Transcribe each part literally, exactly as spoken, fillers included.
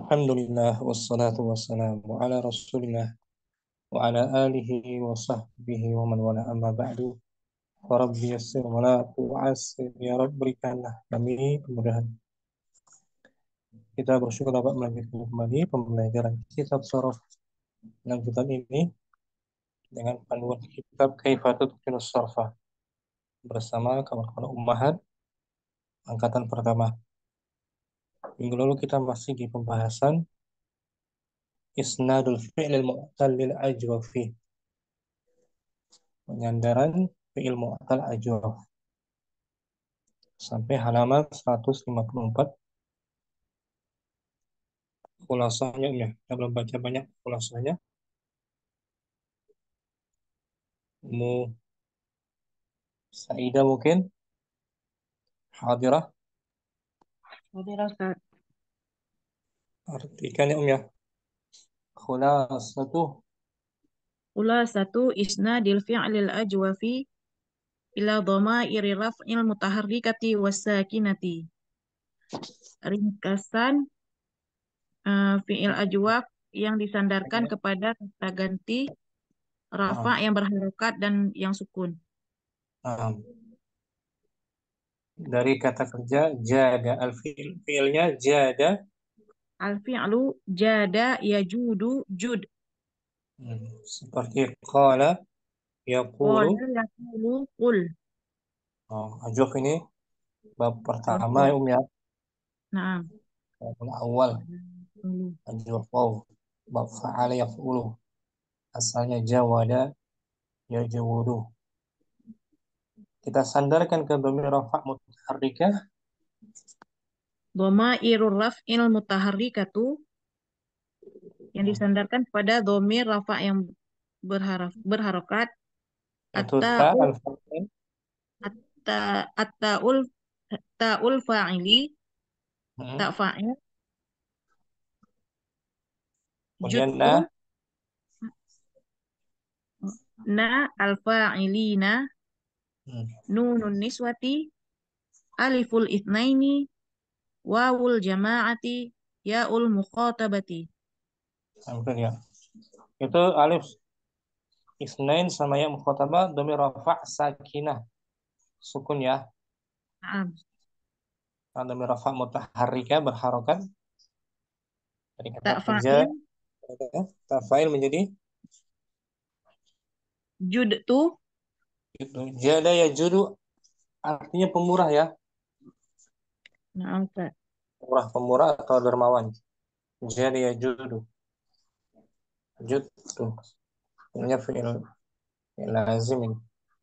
Alhamdulillah wassalatu wassalamu ala Rasulillah wa ala alihi wa sahbihi wa man wala amma ba'du. Wa rabbi yassir wa la tu'assir, ya Rabb berikanlah kami kemudahan. Kita bersyukur dapat melanjutkan kembali pembelajaran kitab Sharaf lanjutan ini dengan panduan kitab Kaifatul Sarfa bersama kawan-kawan ummahat angkatan pertama. Minggu lalu kita masih di pembahasan isnadul fi'lil mu'tal lil ajwafi, penyandaran fi'il mu'tal ajwaf, sampai halaman seratus lima puluh empat. Kulasanya ya, kita belum baca banyak kulasanya. Mu Saidah mungkin hadirah, Hadirah Ustaz. artikan ya Om ya. Khulasatu Khulasatu isnadil fi'lil ajwafi ila dhamairi raf'il mutaharrikati wassakinati. Ringkasan uh, fi'il ajwaf yang disandarkan kepada kata ganti rafa' nah, yang berharokat dan yang sukun. nah, dari kata kerja jada, al fi'il fi'ilnya jada. Al-fi'lu jada yajudu jud. Hmm, seperti qala yaqulu. Qala yaqulu qul. Oh, ajwaf ini bab pertama ya Ajwaf. Om ya. Nah, Bab awal qulu. ajwaf waw. Bab fa'ala yaf'ulu, asalnya jawada yajawudu. Kita sandarkan ke dhamir rafa' mutaharrikah. Dhamairur raf'il mutaharrikatu yang Hmm, disandarkan pada dhamir rafa' yang berharaf, berharokat. itu ta At-ta'u al-fa'il. atta at-ta'ul ta'ul fa'ili Hmm. ta' fa'il Kemudian na. jud'u na al-fa'ilina Hmm. nunun niswati aliful itsnaini wawul jama'ati ya'ul mukhatabati. Mungkin ya. Itu alif isnain sama ya mukhatabah dhamir rafa' sakinah sukun ya. Naam. Nah, dhamir rafa' mutaharrika berharokat dari kata Ta' kerja fa'il tafail menjadi jud'tu. itu. Jada ya judu artinya pemurah ya. Naam, Ustaz. Pemurah pemurah atau dermawan. Jada ya judu. Jud tuh. Ini fi'il fi'il lazim ini.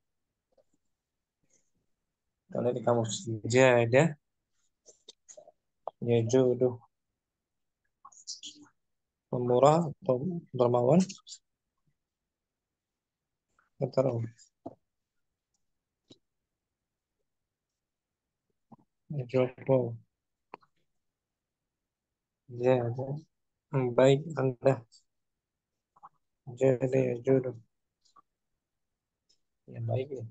Kalau di kamus jada ya judu, pemurah atau dermawan. Bentar, Om. Jopo jada. Hmm, baik Anda. Jada ya judu. Ya baik ya.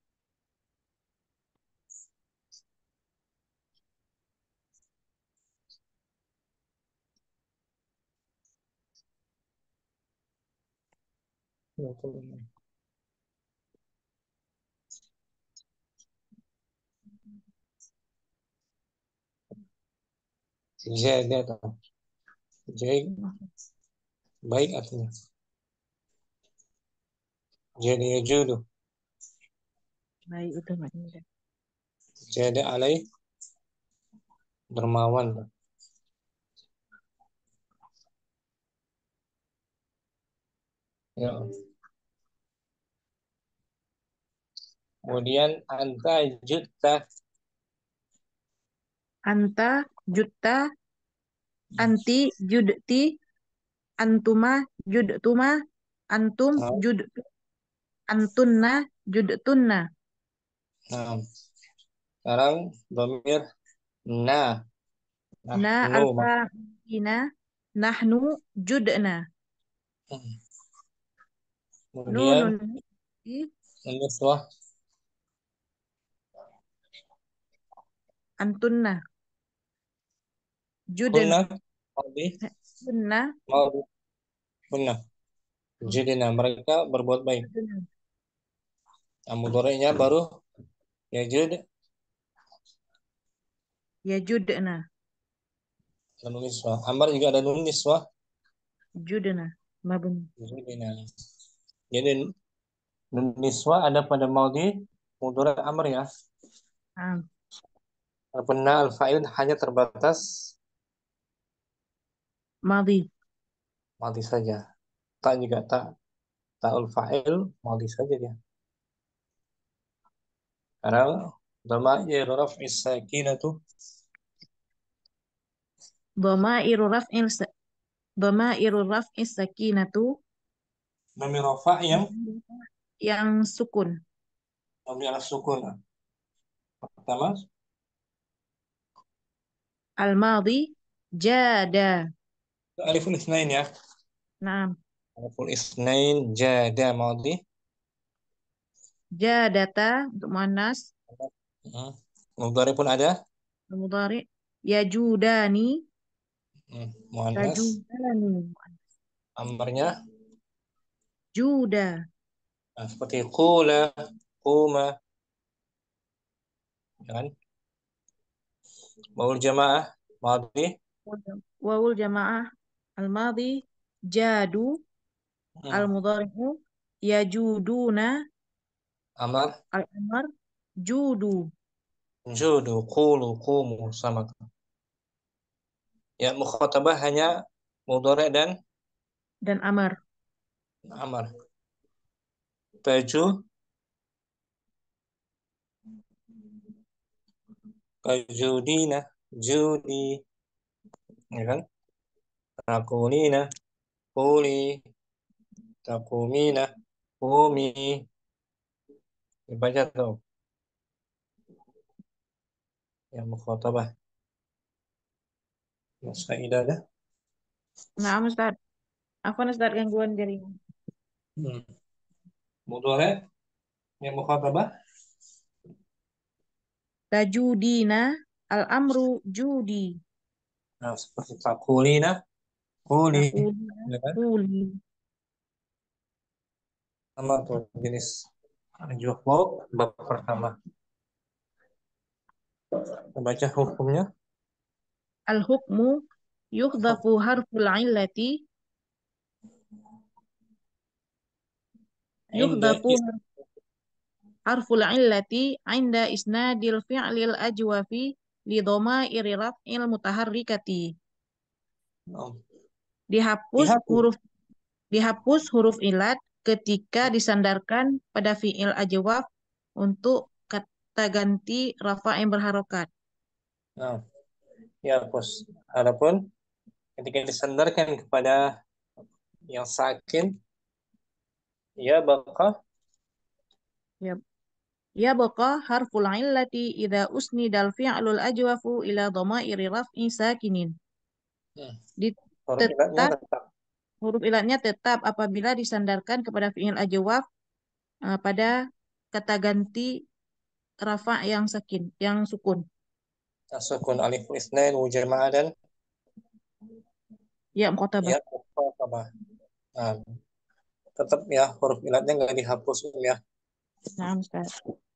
Jada tuh. Jadi baik artinya. Jadi ya judu. Baik, itu maknanya. Jadi alai dermawan. Ya. Kemudian anta jutta. Anta jutta anti judti antuma judtuma antum Nah, judtu antunna judtunna. nah. Sekarang domir na. Na Nahnu. alfa'ina nahnu judna. Kemudian Nunun niswah. antunna judna Kunna. Maudi, Sunnah. Maudi, benar. Oh, Jidina, mereka berbuat baik. sunnah. Nah, mudhari'nya baru yajud, Ya judna. ada nun niswah. Amar juga ada nun niswah. Judna. Mabun. Jidina. Jadi nun niswah ada pada maudi, mudhari' amr ya. Ah, Benar al-fa'il hanya terbatas madhi. maudi saja. Tak juga tak. Ta'ul fa'il maudi saja dia. Karena dhamair raf'i sakinatu Dhamairu raf'il sa- Dhamairu raf'is sakinatu dhamir rafa' yang yang sukun. mabni ala sukun. Pertama, Al-madhi jada. aliful isnain ya. Naam. Aliful isnain jada maudi. Jadata untuk muannas. Hmm. Mudhari pun ada. Mudhari. Yajudani. Hmm. Muannas. Tajudani. Amrnya Juda. nah, seperti qula, quma, ya kan? Baul jamaah maudi. Wawul jamaah. Al-madhi jadu. Hmm. Al-mudhari'u yajuduna. Amar Al-amar judu. judu, qulu, qumu sama. Ya mukhatabah hanya mudhari dan Dan amar. amar. Taju, kajudina, judi, ya kan? Takunina, kuli, takumina, kumi. Dibaca tuh yang mukhatabah. Masaidah dah. Nah, Ustaz. Apa Ustaz gangguan jaringan? Hmm. Mudhari yang mukhatabah. Tajudina. Al-amru judi. Nah, seperti takulina, kuli, Takulina. ya kan? Kuli. Sama tuh jenis juhud bab pertama. Baca hukumnya. Al-hukmu yukhdafu harful illati. Inda Yukhdafu is harful illati inda isnadil fi'lil ajwafi li dhamairi raf'il mutaharrikati. oh, Dihapus dihapus. huruf dihapus huruf ilat ketika disandarkan pada fi'il ajwaf untuk kata ganti rafa yang berharokat. Nah, dihapus. Adapun ketika disandarkan kepada yang sakin, ya bakal Ya, ya baqa harful illati idza usnidal fi'lul ajwafu ila dhamairi raf'i sakinin. hmm, Di huruf ilatnya tetap tetap. huruf ilatnya tetap apabila disandarkan kepada fi'il ajwaf eh, pada kata ganti rafa yang sakin, yang sukun. Sukun alif isnain wujamaah dan Ya muqatabah. ya mukhatabah. Nah, tetap ya huruf ilatnya nggak dihapus ya. Nah, Ustaz.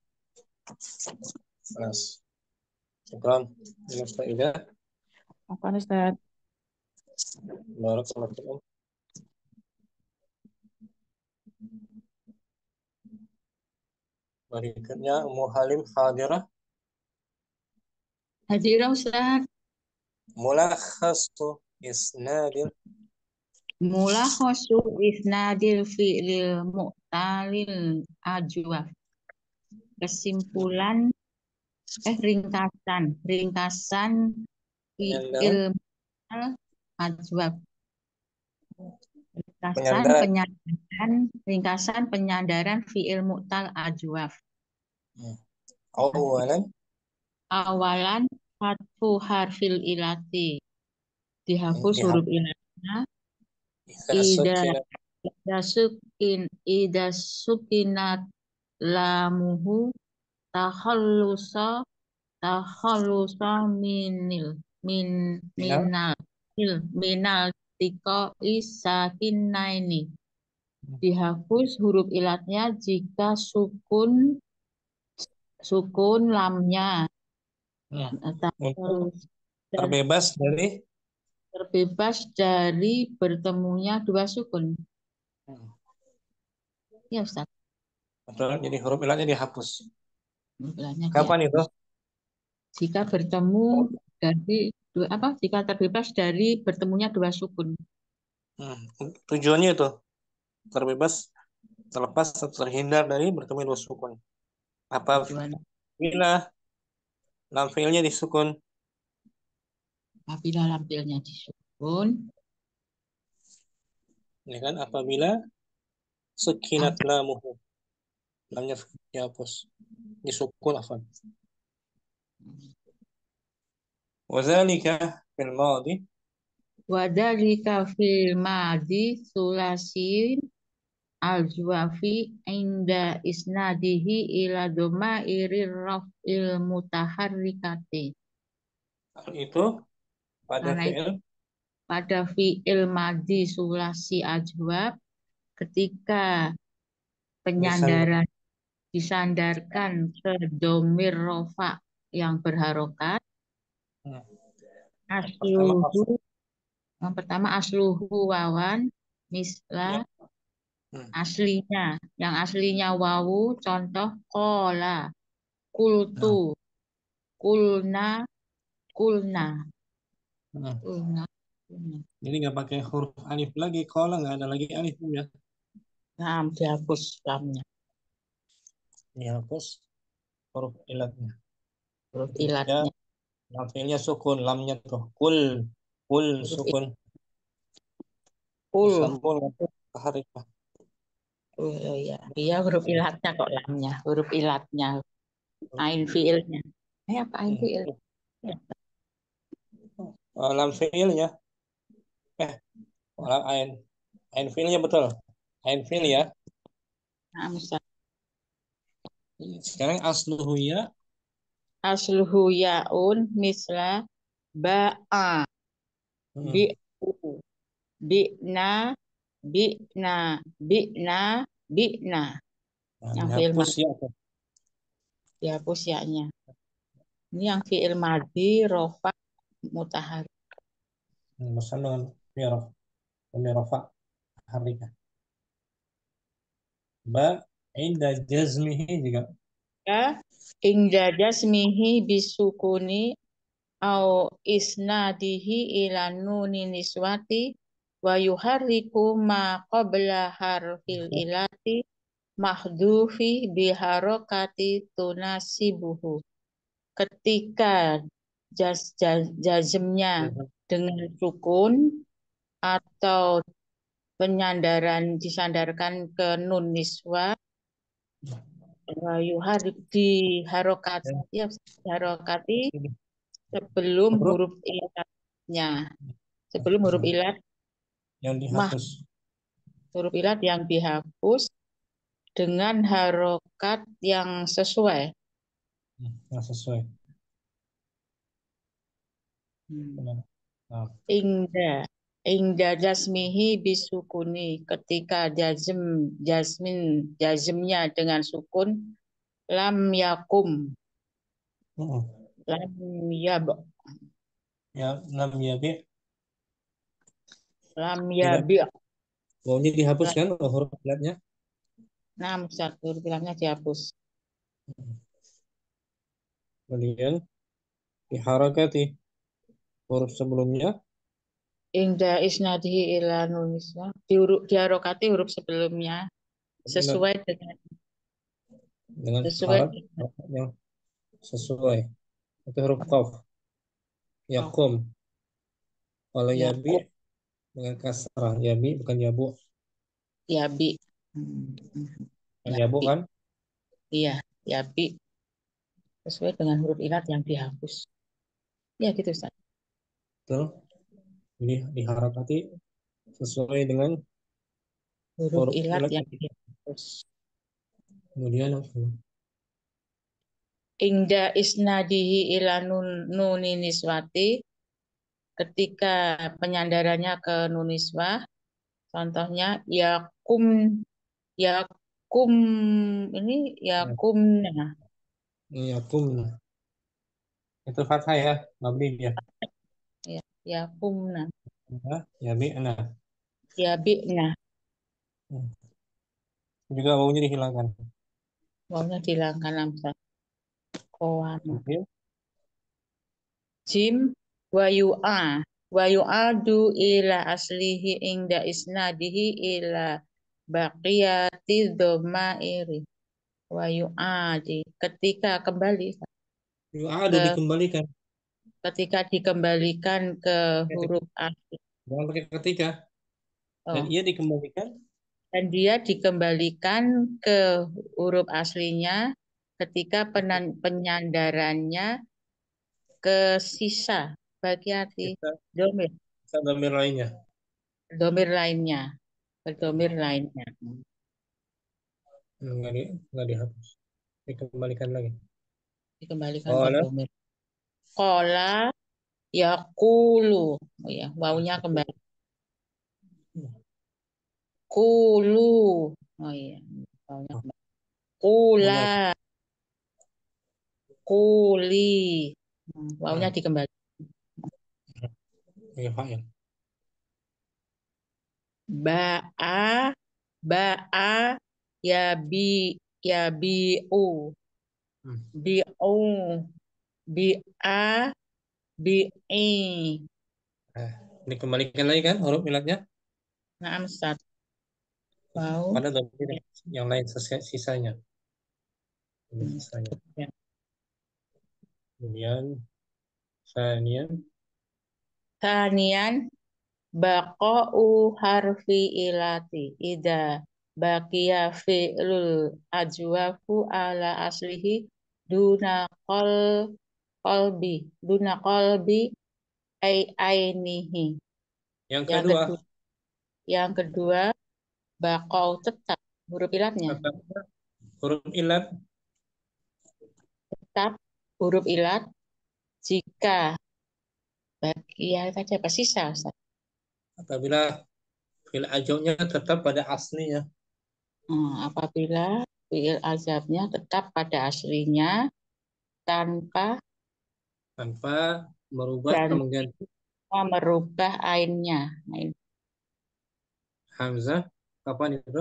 Mas, syukran. Mustaidah. Apa Ustaz? Barakallahu. Berikutnya Ummu Halim Hadirah. Hadirah Ustaz. Mulakhasu isnadil Mula khosu isnadil fi'lil mu'talil ajwaf. Kesimpulan eh ringkasan, ringkasan fi'il penyandaran mu'tal ajwaf. Ringkasan penyandaran penyandaran, ringkasan penyandaran fi'il mu'tal ajwaf. hmm. Awalan Awalan hatfu harfil ilati. Dihapus dihapus huruf ilatnya. idza Ida sukina ida sukin ida sukinat lamuhu takhallusa takhallusa minil min minal minal Il minal tiko isakinaini. Dihapus huruf ilatnya jika sukun sukun lamnya Hmm. atau Untuk dan terbebas dari terbebas dari bertemunya dua sukun. hmm. Ya Ustaz, Betul, jadi huruf ilatnya dihapus. huruf ilatnya Kapan itu? dihapus. Jika bertemu dari dua apa? Jika terbebas dari bertemunya dua sukun. Hmm. Tujuannya itu terbebas, terlepas atau terhindar dari bertemu dua sukun. Apa Tujuan bila lam fiilnya disukun? apabila lampilnya disukun, Ya kan? Apabila sekinat lamuhu, lamnya dihapus, disukun afan. Wazalika fil madi. wadhalika fil madi sulasin al-juwafi inda isnadihi ila irir raf'il mutaharrikati. Itu pada Karena fiil itu pada fi'il madi sulasi ajwab ketika disandar. penyandaran disandarkan ke domir rofa yang berharokat Hmm. Pertama asluhu yang pertama asluhu wawan misla ya. Hmm. aslinya yang aslinya wawu contoh kola kultu Nah. kulna kulna Hmm. kulna kulna. Jadi nggak pakai huruf alif lagi, kalau nggak ada lagi alif ya. Nah, dihapus lamnya Dihapus huruf ilatnya. huruf Ketika ilatnya lam fiilnya sukun, lamnya tuh kul, kul huruf sukun, kul disambung ke harikah. oh ya iya huruf ilatnya kok lamnya huruf ilatnya ain fiilnya eh apa ain Hmm. fiil ya. Uh, lam fiilnya, eh, lam ain, ain fiilnya betul, ain fiil ya. Nah, misal Sekarang asluhu ya. asluhu yaun misla ba'a Hmm. bi'u bi'na bi'na bi'na bi'na Nah, yang fiil dihapus madi ya. dihapus ya-nya ini yang fiil madi rofa mutahari Hmm, bersama dengan miraf, mirafa harikah. Ba inda jazmihi juga. ya ingda jasmihi bisukuni au isnadihi ila nuni niswati wa yuharriku ma qabla harfil ilati mahdufi biharokati tunasibuhu. Ketika jas, jas, jazmnya dengan sukun atau penyandaran disandarkan ke nun niswa wa yuharrik diharokati ya diharokati sebelum Huruf huruf ilatnya sebelum huruf ilat yang mah dihapus. huruf ilat yang dihapus dengan harokat yang sesuai. Hmm, yang sesuai. Hmm. Benar. Nah, Ingda ingda jasmihi bisukuni ketika jazm jasmin jazmnya dengan sukun lam yakum hmm. lam yab Ya, lam ya bi lam tidak yabi baunya dihapuskan oh, huruf ilatnya. enam satu bilangnya dihapus Kemudian diharakati huruf sebelumnya ingda isnadihi ila nuniswa diuruk diharokati huruf sebelumnya dengan sesuai dengan dengan sesuai harap dengan yang sesuai. Itu huruf huruf qaf. Yakum. Kalau yabi yakum dengan kasrah. Yabi bukan yabu. yabi hmm. Kan yabu yabi kan? iya yabi sesuai dengan huruf ilat yang dihapus. Ya gitu Ustaz. Betul. Jadi diharakati sesuai dengan Huruf huruf ilat ilat. yang dihapus. Kemudian Ingda isnadihi ila nun nuni niswati ketika penyandarannya ke nun niswah, contohnya yakum, yakum ini Ya, yakumna, ya kum. Itu fathah ya, mabni ya. ya, yakumna, Ya, ya bi'na. yabi'na, Hmm. Juga wawunya dihilangkan. wawunya dihilangkan lamsah koama. Oke. Jim wa yu'a wa yu'adu ila aslihi ingda isnadihi ila baqiyati dhammairi wa yu'adi ketika kembali Yu'adu ke dikembalikan. ketika dikembalikan ke Ketika, huruf asli. jangan pakai ketika. Dan Oh, ia dikembalikan dan dia dikembalikan ke huruf aslinya ketika penan- penyandarannya ke sisa bagi arti kita domir kita domir lainnya. domir lainnya ke domir lainnya. Nggak di, nggak dihapus. Dikembalikan lagi. Dikembalikan ke Qala domir. Kola yakulu. Oh ya, wawunya kembali. Kulu. Oh iya, wawunya kembali. Kula, mudhaf kuli. Hmm, wawunya nah dikembali. ya fa'il. Ba'a, ba'a, ya bi, ya bi'u. Hmm. Bi'u, bi'a, bi'i. Nah, dikembalikan lagi kan huruf ilatnya Nah, Ustaz. Wow. pada domir yang lain sisa- sisanya. Domir Hmm, sisanya. ya. Kemudian sanian Tanian baqa'u harfi ilati ida baqiya fi'lul ajwafu ala aslihi duna qal qalbi duna qalbi ai ainihi. yang Yang kedua kedua, yang kedua baqa'u tetap huruf ilatnya kata huruf ilat tetap huruf ilat jika baqiya saja apa sisa Ustaz? apabila fil ajaunya tetap pada aslinya Hmm, apabila fi'il azabnya tetap pada aslinya tanpa tanpa merubah atau dan mengganti merubah ainnya. Nah, ini hamzah kapan itu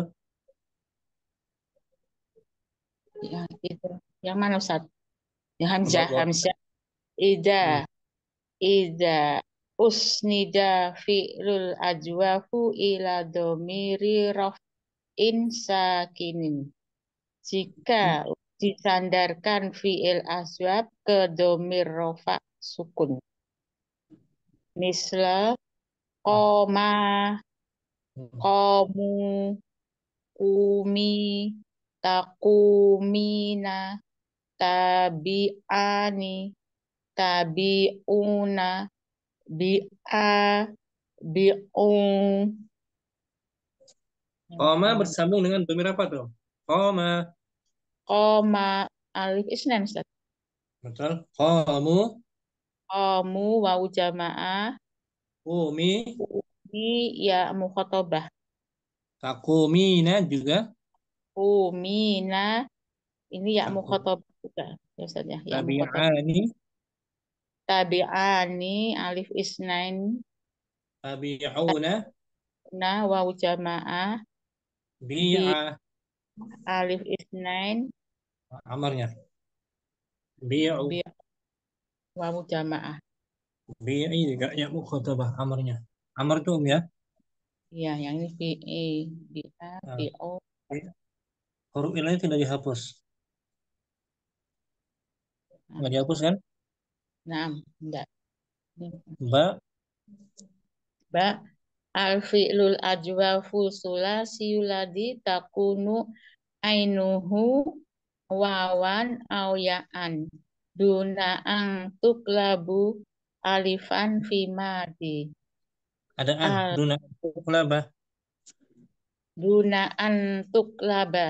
yang itu. Yang mana Ustaz? Yang Wa- Hamzah, wa- Hamzah. Ida, hmm. ida usnida fi'lul ajwafu ila domiri raf'in sakinin. Jika disandarkan fi'il aswab ke domir rofa sukun. Misla koma, Hmm. komu, kumi, takumina, tabi'ani, tabi'una, bi'a, bi'ung. Koma bersambung dengan domir apa tuh koma Koma, alif isnan, Ustaz. betul komu Komu, wau jamaah, umi umi, ya mukhotobah. takumina juga Kumina, ini ya takum mukhotobah juga. Ya, Ustaz, ya, ya mukhotobah. tabi'ani Tabi'ani, alif isnain, tabi'una na, wau jamaah, bi, bi'a alif isnain, amarnya bi'u bi, wau jamaah. bi'i juga ya mukhatabah amarnya amar tuh um ya. Ya, yang ini bi, bi, a, Nah, bi, o. huruf ilahnya tidak dihapus. Nggak dihapus kan? Nah, enggak. Ba, Ba, al-fi'lul ajwafu sulasi ladzi takunu ainuhu wawan au ya'an duna ang tuklabu alifan fi madi adaan. al Duna. Kulabah. duna an tuklaba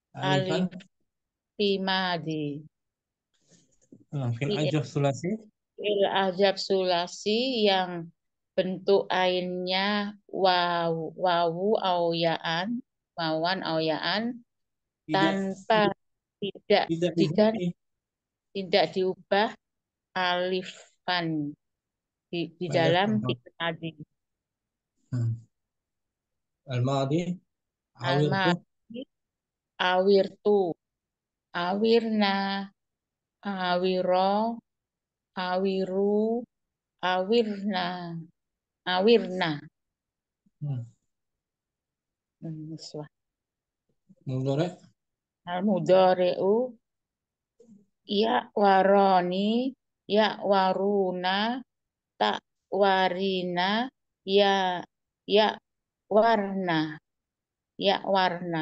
alif Alifan. fi madi Nah, fil fi'il ajuh sulasi. fi'il azab sulasi yang bentuk ainnya waw, wawu au yaan, wawan au yaan, Tidak, tanpa tidak tidak diganti, diganti. tidak diubah alifan di, di Pada dalam contoh. fi'il madi. Hmm. Al-madi, awir tuh. Al-madi awirtu, awirna, awiro, awiru, awirna, awirna. Hmm. Hmm, miswah. Mudhari, Al-mudhari'u ya waroni, ya waruna, tak warina, ya ya warna, ya warna.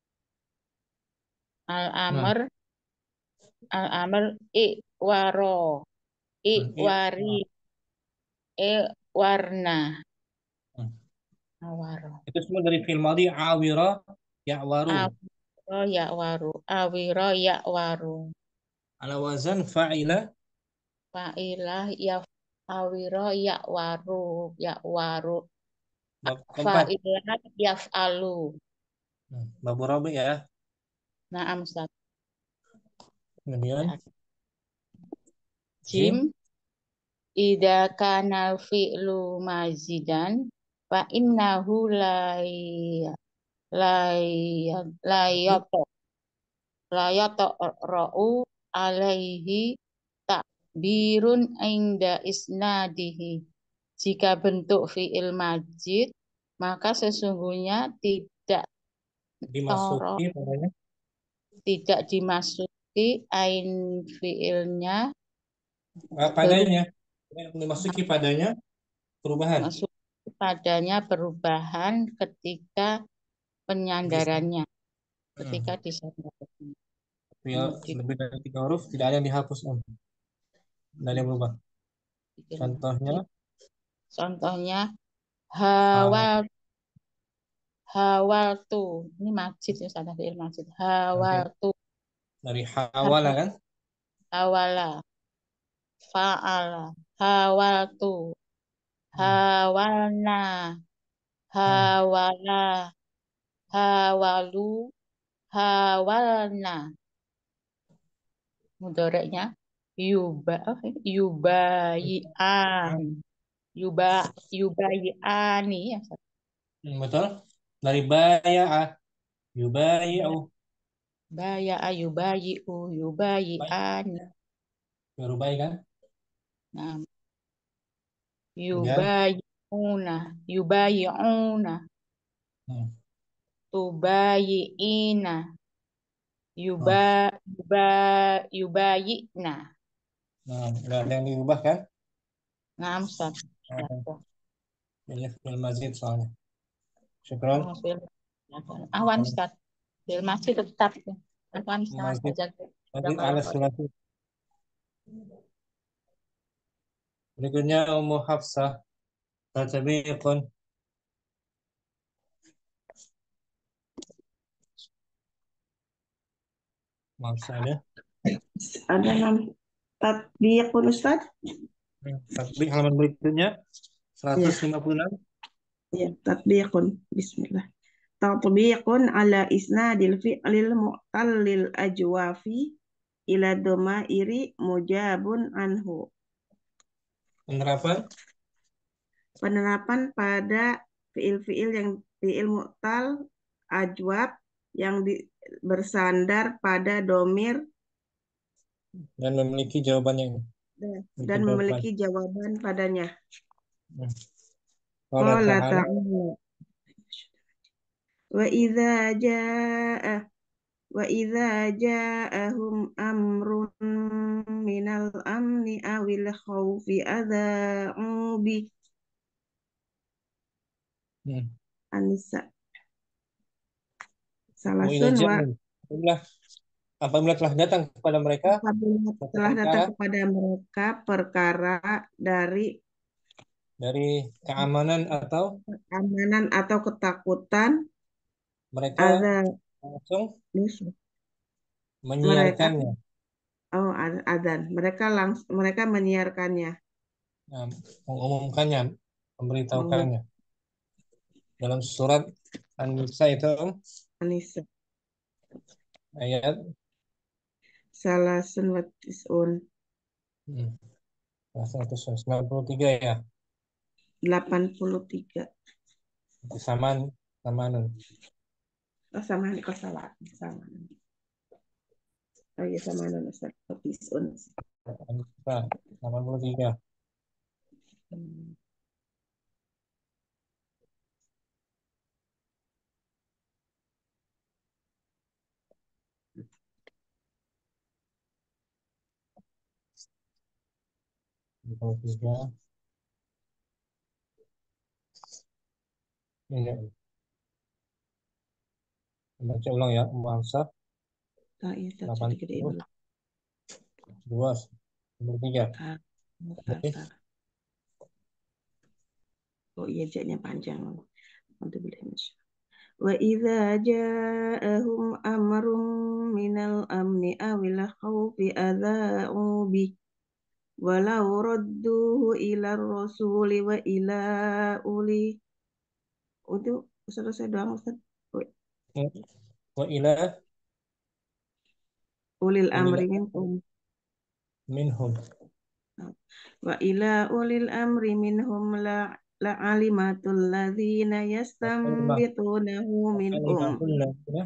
nah, Al-amr, al-amr i waro, i hmm. Iya. wari, e warna. Hmm. Awaro. Itu semua dari fi'il madi awira, ya'waru. Awiro ya waru, awiro ya waru. Ala wazan fa'ila, Fa'ilah ya awiro ya waru, ya waru. bab keempat. Fa'ilah yaf'alu. Hmm. Bab rabi ya. Naam Ustaz. Kemudian Jim, jim, idza kana fi'lu mazidan fa innahu la la la yato la yato ra'u alaihi takbirun inda isnadihi. Jika bentuk fi'il majid, maka sesungguhnya tidak toro, dimasuki padanya. tidak dimasuki ain fi'ilnya Ah, berubah, padanya. Dimasuki padanya perubahan. masuk padanya perubahan ketika Bisa. penyandarannya, Hmm. ketika disandarkan. Ya, Kemudian lebih dari tiga huruf tidak ada yang dihapus om. Tidak ada yang berubah. Contohnya contohnya ha, hawal hawal tu, ini majid ya, ada fi'il majid. Hawal nanti tu, dari hawala kan? hawala, fa'ala, hawal tu, Hmm. hawalna, Hmm. hawala, hawalu, hawalna. Mudoreknya yuba, oh, yubayian, yuba, yubayiani ya. Hmm, betul. Dari baya'a, yubayi'u, Baya ayubayiu, yubayiani. yurubai kan? Nah, Kemudian yubayiuna, yubayiuna, hmm. tubayiina, yuba, Oh. yuba, yubayina. Nah, nggak ada yang diubah kan? Nah, Ustaz. Ya, Oh, Ustaz. ini fi'il mazid soalnya. Syukron. Oh, fil. Awan, Ustaz. Fil masih tetap. Awan, Ustaz. Mazid, Jaga. mazid ala Jaga. sulasi. Berikutnya Ummu Hafsah, tatabiqun. Maaf saya. Ada enam tatbiqun Ustaz? Hmm. Tatbiq halaman berikutnya Ya, seratus lima puluh enam. ya, tatbiqun. Bismillah. Tatbiqun ala isnadil fi'lil mu'tallil ajwafi ila domairi mujabun anhu. Penerapan Penerapan pada fi'il-fi'il yang fi'il mu'tal ajwab yang di- bersandar pada domir dan memiliki jawabannya ini. dan Memiliki jawaban. memiliki jawaban padanya. Hmm. Qala Qala ta'ala, ta'ala wa idza jaa wa idza ja'ahum amrun minal amni awil khawfi adza'u bi hmm. An-Nisa Wa idza salasun wa ja'ahum. Apabila, apabila telah datang kepada mereka apabila suatu telah datang perkara kepada mereka perkara dari dari keamanan atau keamanan atau ketakutan mereka ada langsung musuh mereka menyiarkannya. Oh, ad- adzan. Mereka langsung mereka menyiarkannya. Nah, mengumumkannya, Mengumum memberitahukannya. Dalam surat An-Nisa itu Anisa. ayat Salasun wa tis'un. hmm, seratus sembilan puluh tiga ya. delapan puluh tiga. Saman, samanun. Oh, sama kok salah. Sama. Oh iya sama Ustaz. Wa tis'un. An-Nisa delapan puluh tiga. Hmm. delapan puluh tiga. Ini baca ulang ya, Muhammad Oh iya, Ustaz. delapan Jadi gede puluh dulu. dua, delapan puluh tiga. Ah, tar, Oke. tar. Oh iya, jaknya panjang. Untuk Wa idza ja'ahum amrun minal amni awil khawfi adza'u bi walau radduhu ila rasuli wa ila uli. Itu selesai doang Ustaz. Wa ila Ulil ulil amri minkum. minhum. Wa ila ulil amri minhum la la alimatul ladzina Kalimah yastambitunahu minhum. kalimahul ya.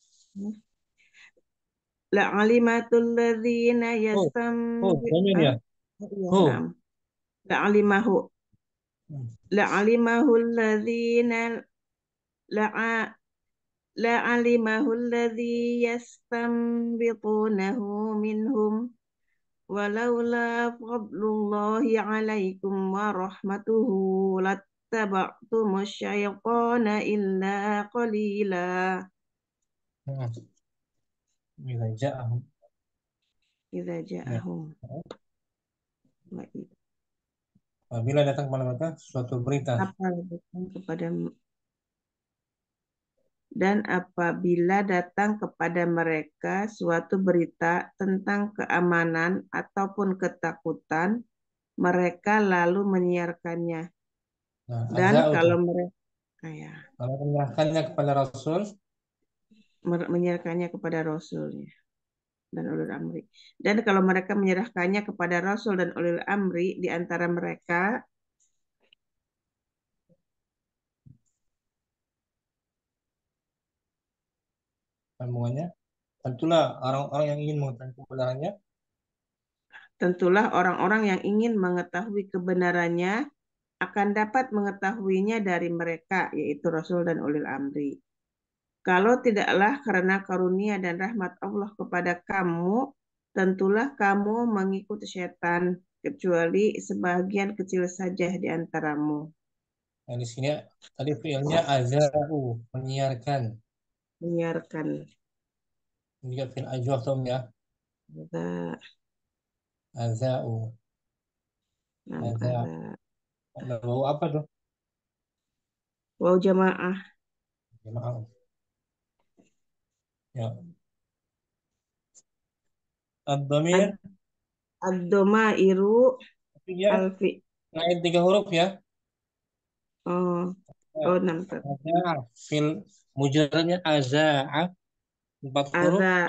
La alimatul ladzina Oh, oh, yastambit jamin ah, ya. oh, iya, Oh. naam. La alimahu Hmm. la alimahu ladzina la la alimahu alladzi yastanbitunahu minhum walaula fadlullahi alaikum wa rahmatuhu lattaba'tumus syaitana illa qalila. Hmm. Bila ja'ahum. Idza Ya. ja'ahum wa Apabila datang kepada mereka suatu berita. apa datang kepada dan apabila datang kepada mereka suatu berita tentang keamanan ataupun ketakutan, mereka lalu menyiarkannya. Nah, Dan azau tuh. kalau mereka ya, Kalau menyerahkannya kepada Rasul, mer- menyiarkannya kepada Rasulnya dan ulil amri. Dan kalau mereka menyerahkannya kepada Rasul dan ulil amri di antara mereka, sambungannya, tentulah orang-orang yang ingin mengetahui kebenarannya tentulah orang-orang yang ingin mengetahui kebenarannya akan dapat mengetahuinya dari mereka, yaitu Rasul dan ulil amri. Kalau tidaklah karena karunia dan rahmat Allah kepada kamu, tentulah kamu mengikuti setan, kecuali sebagian kecil saja di antaramu. Nah, di sini tadi fiilnya azau, menyiarkan. Menyiarkan. Ini juga fiil ajwaf tuh ya. Ada, Azau, nam, azau. ada. Ada bau apa tuh? Wow jamaah. Ya, maaf. Ya. Ad-dhamir, Ad, ad-domairu tapi ya alfi. lain tiga huruf ya. Oh, oh, nam, tat. Ada fil mujarradnya azaa, empat huruf. Ada,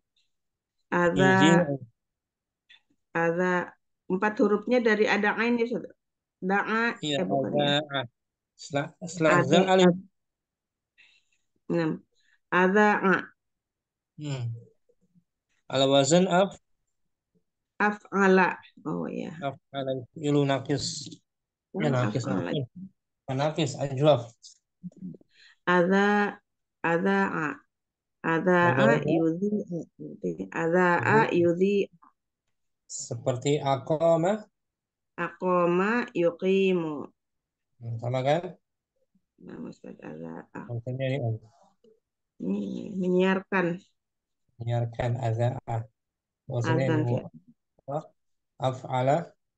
ada, Yuzi, ada. Empat hurufnya dari ada ain ya, Ustaz. Da'a, iya eh bukan ya. azaa. Setelah setelah za Adi, alif. ad, nam. Ada, Hmm. Ala wazan af af'ala. Oh ya. af ala ilu nakis. Ya Oh, nakis af'ala. nakis. Nakis ajwaf. Ada, ada'a. Ada'a Mujarradnya yudhi'u. Ada'a yuzi. yudhi. Seperti aqama. Aqama yuqimu. Hmm, sama kan? Nah, Ustaz ada'a. Maksudnya ini oh, Ini menyiarkan menyiarkan azaa. Maksudnya azan ilmu fi apa? Af'ala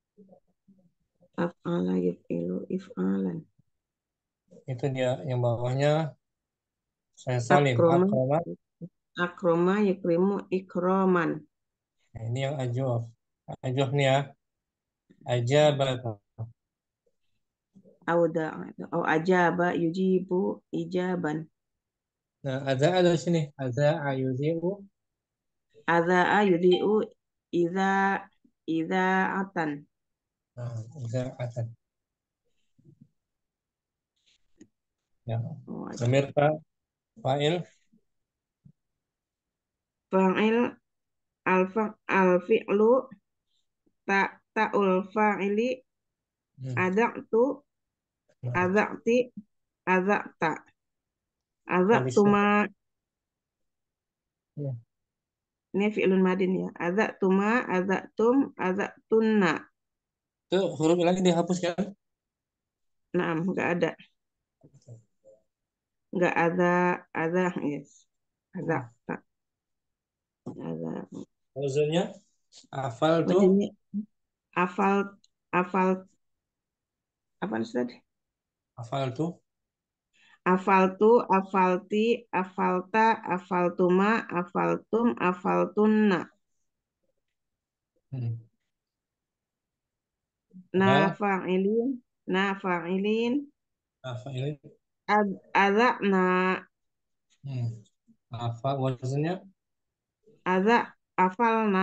af'ala yuf'ilu if'alan. itu dia yang bawahnya saya salim Akroma akroma akroma yukrimu ikroman. Nah, ini yang ajof. Ajof nih ya. Ajabata. Auda. Oh, ajaba yujibu ijaban. Nah, ada ada di sini. Ada ayudiu. Adza'a yudi'u idza idza'atan. Nah, ada akan. Ya. Oh, ada. Zamir fa, fa'il. Fa'il alfa alfi'lu ta ta'ul fa'ili Hmm. adza'tu Nah, adza'ti adza'ta tulisnya. adza'tuma. Ya. Ini fi'lun madin ya. Adza'tuma adza'tum adza'tunna. Itu huruf lagi dihapuskan. Naam, enggak ada. Enggak ada ada yes. Ada Hmm. tak ada. Wazannya afal tuh. Wajannya afal afal apa tadi? Afal tuh. Afaltu, afalti, afalta, afaltuma, afaltum, afaltunna. Hmm. Na Afal. fa'ilin, na fa'ilin, Afal. ad, adza'na, Hmm. Afal. Wazannya. adza' afalna,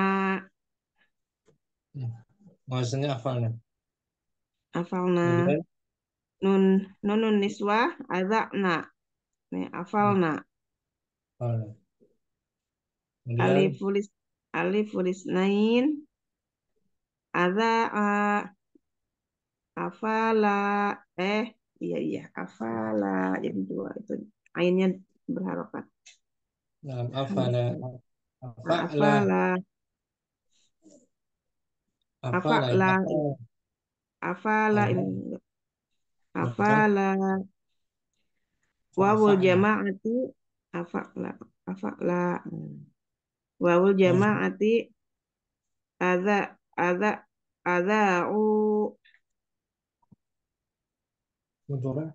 Hmm. Wazannya afalnya. afalna. Kemudian. Nun nunun niswah, adza'na. Nih, Hmm. afalna. Afalnya. Kemudian. Alifulis alifulis nain, adza'a, afala, eh iya iya afala jadi dua itu ainnya berharokat. Nah, afala. Hamzah. Nah, Afala. afala Afala. Ya. afala Afala. afala ini Afala. Betul. afala wawul Fa'afa'na. jamaati afala afala hmm. Wawul Wazan. jamaati adza adza adza'u Mudhari'.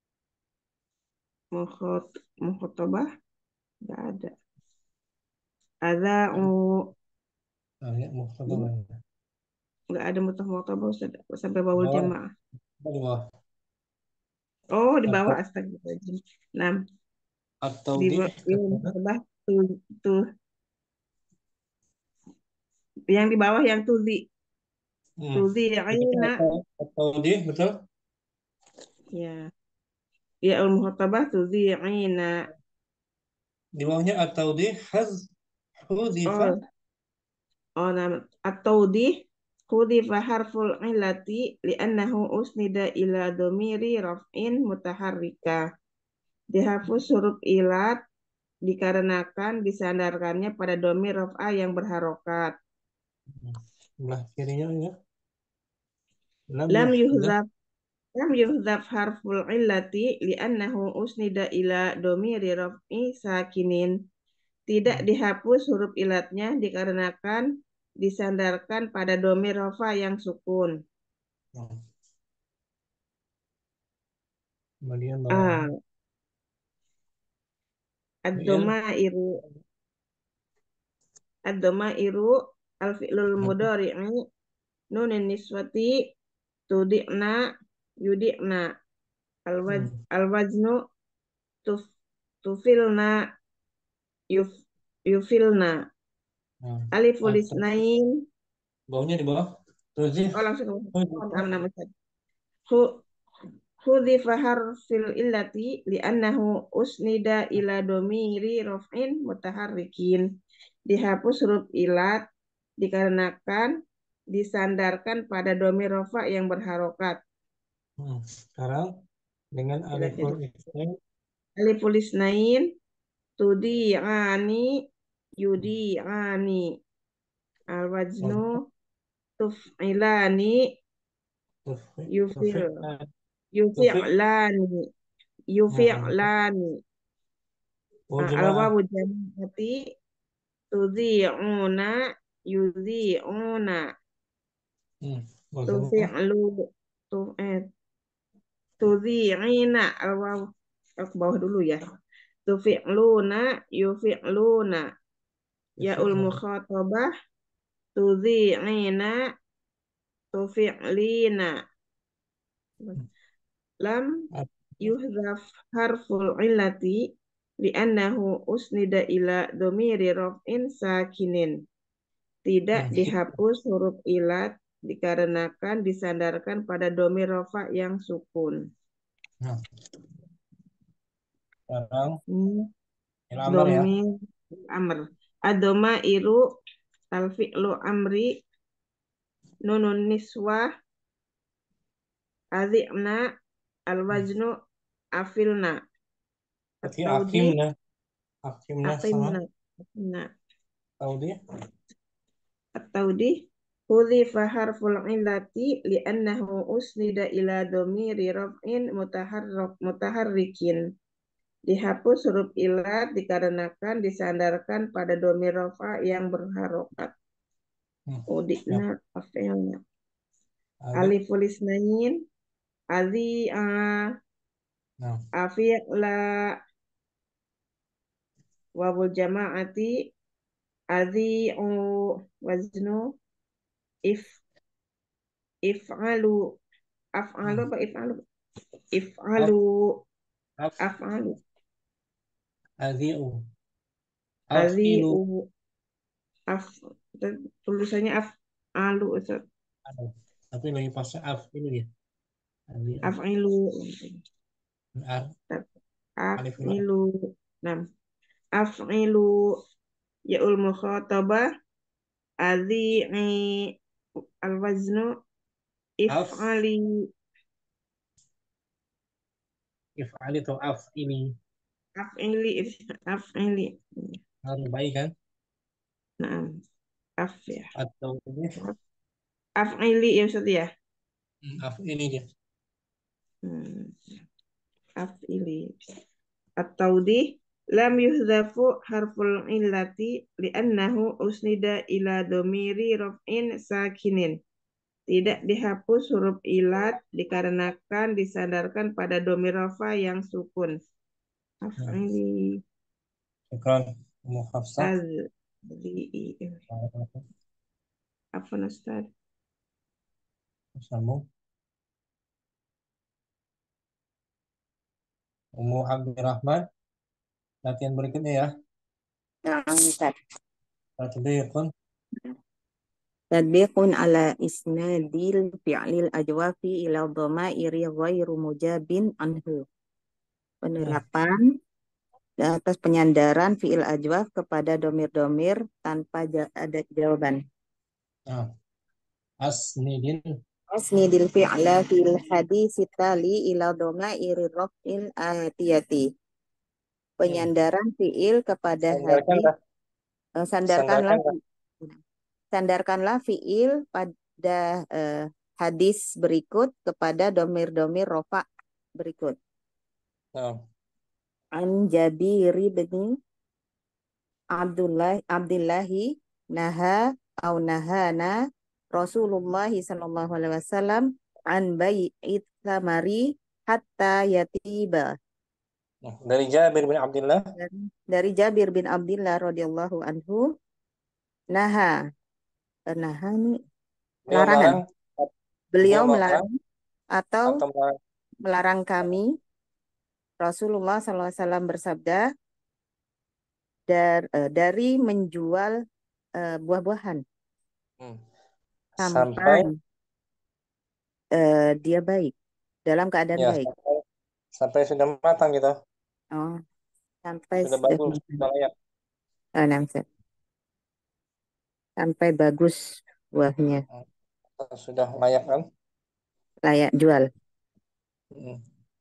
mukhot mukhotobah nggak ada adza'u Ah, ya, muhtadara. nggak ada mutah mukhotobah sampai wawul Bawah. jamaah. Di bawah. Oh, di bawah Atau astagfirullahaladzim. Nah, atau di di bawah kata tuh, tuh yang di bawah yang tuzi hmm. tuzi Berarti aina atau atau di betul. ya ya al muhatabah tuzi aina. Di bawahnya atau di haz hudzifa. Oh oh nama atau di hudifa harful illati li'annahu usnida ila domiri raf'in mutaharrika. Dihapus huruf ilat dikarenakan disandarkannya pada domir raf'a yang berharokat. Sebelah kirinya ya. Lam Lam yuhzaf. yuhzaf Lam yuhdaf harful illati li'annahu usnida ila domiri raf'i sakinin. Tidak Hmm. dihapus huruf ilatnya dikarenakan disandarkan pada domir rafa yang sukun. Hmm. Kemudian Ah, bawahnya fi'il. ad-doma iru ad-doma iru al-fi'lul mudhari'i nunin niswati tudi'na yudi'na al-waz Hmm. al-waznu tuf tufilna yuf yufilna Nah, aliful atau isnain. bawahnya di bawah. Tuzif. Oh langsung ke bawah. Oh, Hudzifa. nama nama saya. Hu Hudhifa harfil illati li'annahu usnida ila domiri raf'in mutaharrikin. Dihapus huruf ilat dikarenakan disandarkan pada domir rafa yang berharokat. Hmm. Sekarang dengan Tidak jadi aliful isnain. aliful isnain tudi'ani yudi'ani al-waznu Wazan. tuf'ilani Tufi. yufil Tufi. Tufi. yufi'lani Nah, yufi'lani oh jemaah. al-wawu jamaati tudhi'una yudhi'una Hmm. Wazannya. tufi'lu tu eh tudhi'ina al-wawu ke bawah dulu ya tufi'luna yufi'luna yaul Tufi. mukhatabah tudhi'ina, tufi'lina. Lam yuhdhaf harful illati li'annahu usnida ila domiri raf'in sakinin. Tidak Hmm. dihapus huruf ilat dikarenakan disandarkan pada domir rafa yang sukun. Nah, sekarang Hmm. il amr ya. Domir amr. Adoma iru al-fi'lu amri nunun niswah adhi'na al-waznu afilna. Berarti At-tawdi akimna. Akimna sama aqimna. Nah, taudi. at-tawdi hudhifa harful illati li'annahu usnida ila domiri raf'in mutaharrak mutaharrikin. Dihapus huruf ilat dikarenakan disandarkan pada domir rafa yang berharokat. Hmm. Ya. Udikna afilna. Ada. Aliful isnain adhi'a Nah, afi'la wawul jama'ati adhi'u waznu if if'alu af'alu hmm. apa if'alu Af, if'alu af, af'alu adhi'u, afilu. adhi'u af tulisannya af'alu Ustaz. Aduh, tapi lagi pas afilu ya. Adhi'u. Af'ilu Ar, alif lam. af'ilu nam af'ilu yaul mukhatabah adhi'i al-waznu Af, if'ali if'ali atau af ini af'ili af'ili harus baik kan? nah af ya Atau ini af'ili ya Ustaz ya. hmm, af ini dia. Hmm. Af'ili at-tawdi lam yuhdhafu harful illati li'annahu usnida ila domiri raf'in sakinin. Tidak dihapus huruf ilat dikarenakan disandarkan pada domir rafa yang sukun. Nah, Af'ili sekarang Ummu Hafsah. adhi apa Ustaz? Sambung. Ummu Abdurrahman. Latihan berikutnya ya. Nah, Ustaz. Tatbiqun. Tadbiqun ala isnadil fi'lil ajwafi ila dhamairi ghairu mujabin anhu. Nah, Penerapan di atas penyandaran fi'il ajwaf kepada domir-domir tanpa ja- ada jawaban. nah. Asnidin. Asnidil fi'la fil hadis tali ila dhamairi raf'il atiyati. Hmm. Penyandaran fi'il kepada Sandarkan hadis lah. eh, sandarkanlah Sandarkan lah. sandarkanlah fi'il pada eh, hadis berikut kepada domir-domir rofa berikut. Nah, An Jabir bin Abdullah Abdillahi naha au nahana Rasulullah sallallahu alaihi wasallam an bai'it samari hatta yatiba. nah, dari Jabir bin Abdullah. Dari, dari Jabir bin Abdullah radhiyallahu anhu naha naha ini Beliau larangan. melarang. Beliau Beliau melarang melarang atau atau melarang. melarang kami Rasulullah sallallahu alaihi wasallam bersabda dar, eh, dari menjual eh, buah-buahan Hmm. sampai Sampai eh, dia baik, dalam keadaan ya baik. sampai, sampai sudah matang gitu. Oh, sampai Sudah sudah bagus, matang. sudah layak. Oh, nah, Ustaz. Sampai bagus buahnya, Hmm. Sudah layak kan? layak jual. Hmm.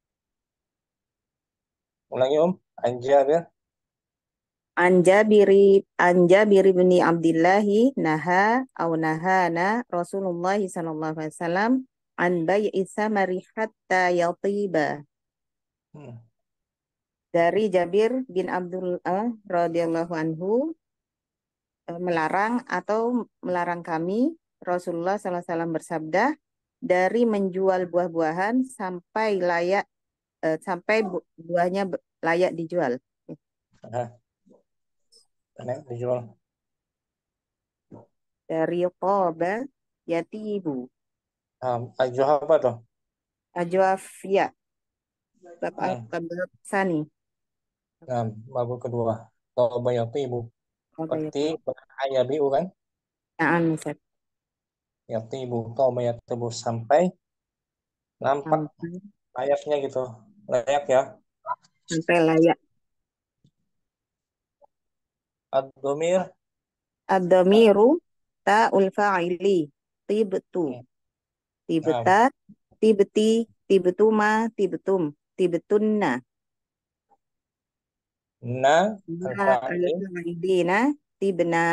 Ulangi Om. An Jabir. An Jabiri An Jabir bin Abdillahi naha au nahana Rasulullah sallallahu alaihi wasallam an bai'i samari hatta yatiba. Hmm. Dari Jabir bin Abdullah radhiyallahu anhu eh, melarang atau melarang kami Rasulullah sallallahu alaihi wasallam bersabda dari menjual buah-buahan sampai layak eh, sampai bu- buahnya be- layak dijual. Nah, layak dijual. dari toba yatibu. Nah, ajuh apa tuh? Ajwafia. Bab Hmm. bab sani. Nah, babul kedua. Toba yatibu. Toba Seperti yatibu. ayabiu kan? Naam, Ustaz. Yatibu. Toba yatibu. Sampai nampak Sampai, layaknya gitu. Layak ya. sampai layak. Ad-domir. Ad-dhamiru ta'ul fa'ili. Tibtu. Hmm. Nah, Tibta, tibti, tibtuma, tibtum, tibtunna. na Ma al-fa'ilin. al-fa'ilina tibna.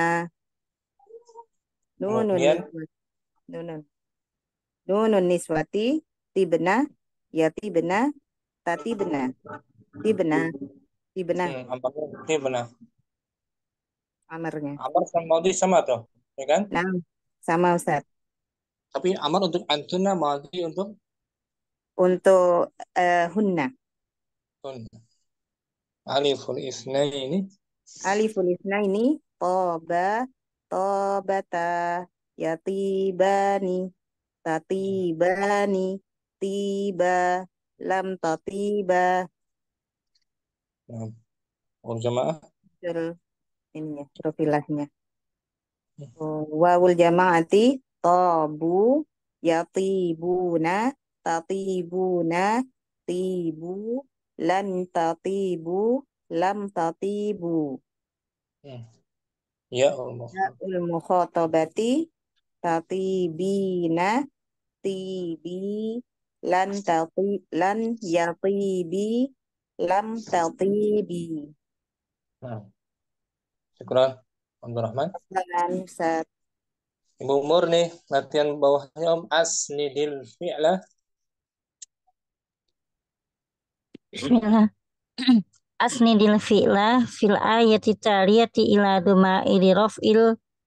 Nunun Kemudian niswati. Nunun. Nunun niswati tibna. Ya tibna. Tatibna. Tibna. Tibna. hmm, amarnya ini benar. Amarnya. Amar sama Maudi sama tuh, ya kan? Nah, sama Ustaz. Tapi amar untuk antuna, Maudi untuk Untuk eh, hunna. tun. Aliful isnaini. Aliful isnaini toba tobata yatibani tatibani tiba lam tatiba. Nah, huruf jamaah. Huruf ini ya, huruf ilahnya. Oh, wawul jamaati tobu yatibuna tatibuna tibu lan tatibu lam tatibu. Hmm. Ya Allah. Ul mukhatabati tatibina tibi lan tati lan yatibi lam tatibi. Nah, syukuran Abdurrahman. Dengan Ustaz. Ibu Umur nih, latihan bawahnya Om asnidil fi'la. Bismillah. Asnidil fi'la fil ayati taliyati ila dumairi raf'il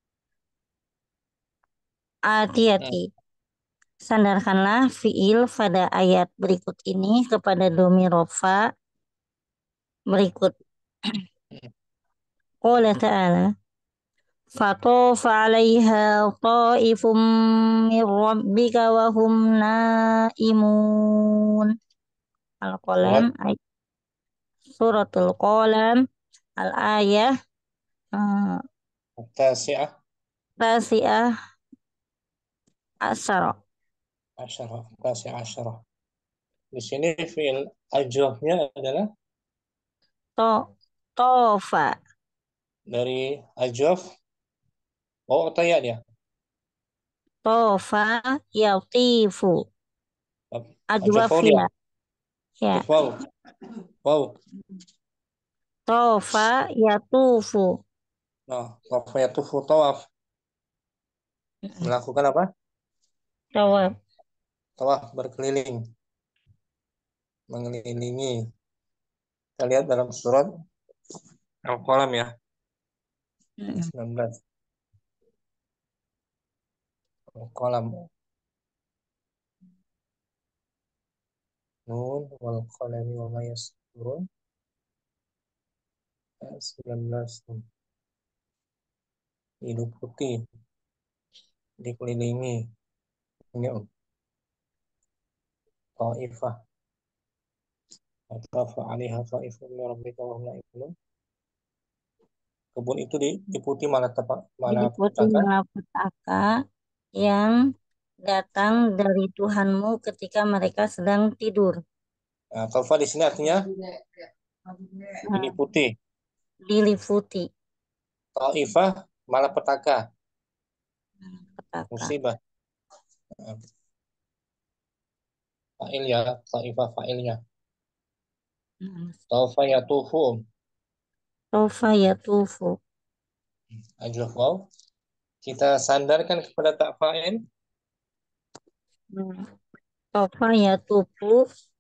atiyati. Sandarkanlah fi'il pada ayat berikut ini kepada domi rofa berikut. Qala ta'ala fatofa 'alaiha ta'ifum min rabbika wa hum naimun. Al-Qalam ayat suratul Qalam al-ayah uh, Tasi'ah tasi'ah asyara. asyarah. Tasi'ah asyarah. Di sini fi'il ajwahnya adalah To tofa dari ajwaf. Oh, atau ya dia? tofa yatifu Ajwaf oh dia. ajwafia ya Wow. Wow. tofa yatufu. Nah, wafayatufu tawaf. Melakukan apa? Tawaf. Tawaf berkeliling. Mengelilingi. Kita lihat dalam surat Al-Qalam ya. sembilan belas. Al-Qalam. Nun wal qalami wa ma yasturun. sembilan belas. Hidup putih. Dikelilingi. Ini Om. Ta'ifah. Atafa 'alaiha ta'ifun min rabbika wa hum na'imun. Kebun itu diputi mana tepat mana Diliputi petaka? malapetaka yang datang dari Tuhanmu ketika mereka sedang tidur. Nah, Taufa di sini artinya Nah, diliputi. diliputi Ta'ifah malapetaka. petaka. Musibah. Nah, fa'il ya, ta'ifah fa'ilnya. Taufa yatufu. Tofa yatufu. Ajwaf waw. Kita sandarkan kepada tak fa'il. Tofa yatufu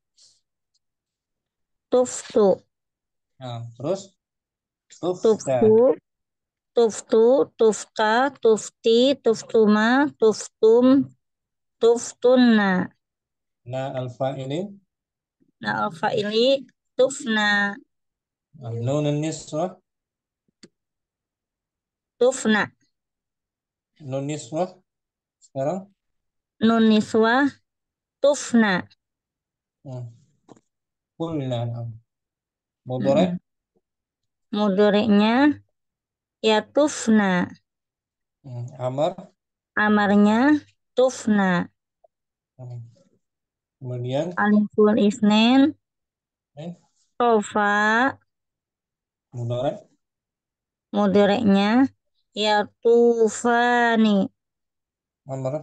tuftu. Nah, terus tufta. Tuftu tuftu tufta tufti tuftuma tuftum tuftunna. Nah, al-fa'ilin. Nah, al-fa'ili tufna Nah, nunun niswah. tufna. Nun niswah sekarang. Nun niswah tufna. Hmm. Qulna. Mudhari. Mm-mm. Mudhari'nya yatufna. Hmm. Amar. Amarnya tufna. Hmm. Kemudian Aliful isnen eh, tofa. mudhari. Mudhari'nya yatufani. Amar.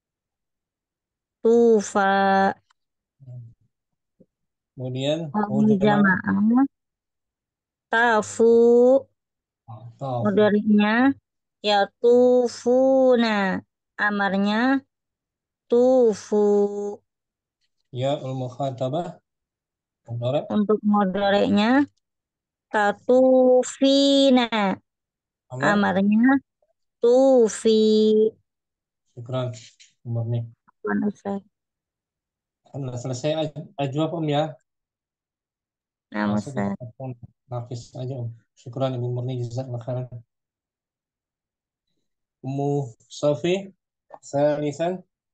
Tufa. Hmm. Kemudian Wawul wujud jamaah. jamaah tafu. Taf. Mudhari'nya yatufuna. Amarnya tufu. Ya ul mukhatabah. Mudhari. Untuk mudhari'nya tatufina. Amar. Amarnya tufi. Syukran. Murni. Bukan Ustaz. Sudah selesai aj- ajwab Om ya. Nah, Masuk kita Ustaz. telepon Nafis aja Om. Syukran Ibu Murni, jazakallahu khairan. Ummu Sofi, saya Lisan.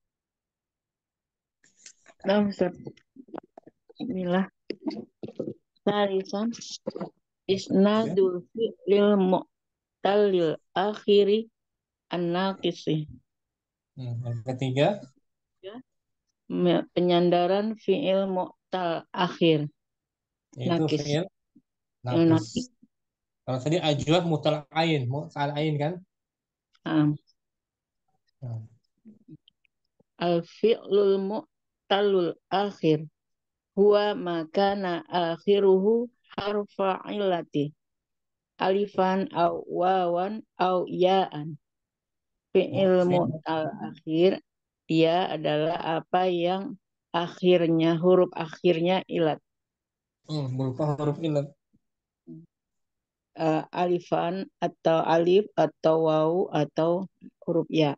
Nah, Ustaz. Bismillah. Salisan Ya. isnadul fi'lil mu'talil akhiri an-naqisi. Hmm. Yang ketiga, Me- Penyandaran fi'il mu'tal akhir. yaitu Nakis. fi'il Fi'il naqis. nakis. Kalau tadi ajwab mutal ain, mutal ain kan? Ah, Hmm. Al-fi'lul mu'talul akhir. Huwa makana akhiruhu harfa illati. Alifan au wawan au ya'an. Fi'il Fi'il. mu'tal akhir, dia adalah apa yang akhirnya, huruf akhirnya ilat. Hmm. Berupa huruf ilat. Uh, alifan atau alif atau waw atau huruf ya.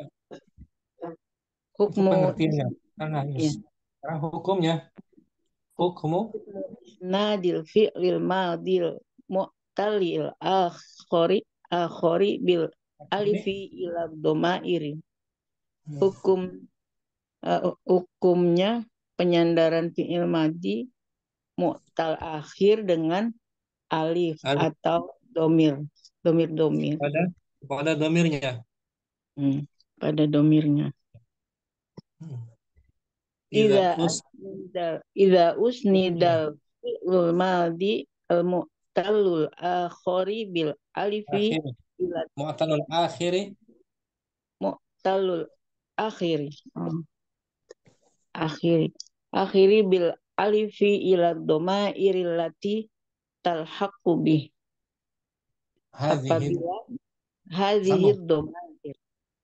Itu Hukmu pengertiannya. Karena ya. sekarang hukumnya. Hukmu Nadil fi'lil madil mu'talil akhori akhori bil alifi ila domairi. Hmm. Hukum uh, hukumnya penyandaran fi'il madi mu'tal akhir dengan alif alif atau domir, domir domir. pada pada domirnya. Hmm, pada domirnya. Hmm. Iza Iza us usnidal Iza usnidal fi'lul madi al mu'talul akhori bil alifi akhir, ila mu'talul akhiri, mu'talul akhiri. Oh, akhiri. Akhiri bil alifi ila doma irilati talhaqu bih. hadhihi. Apabila hadhihi Sambung. domair.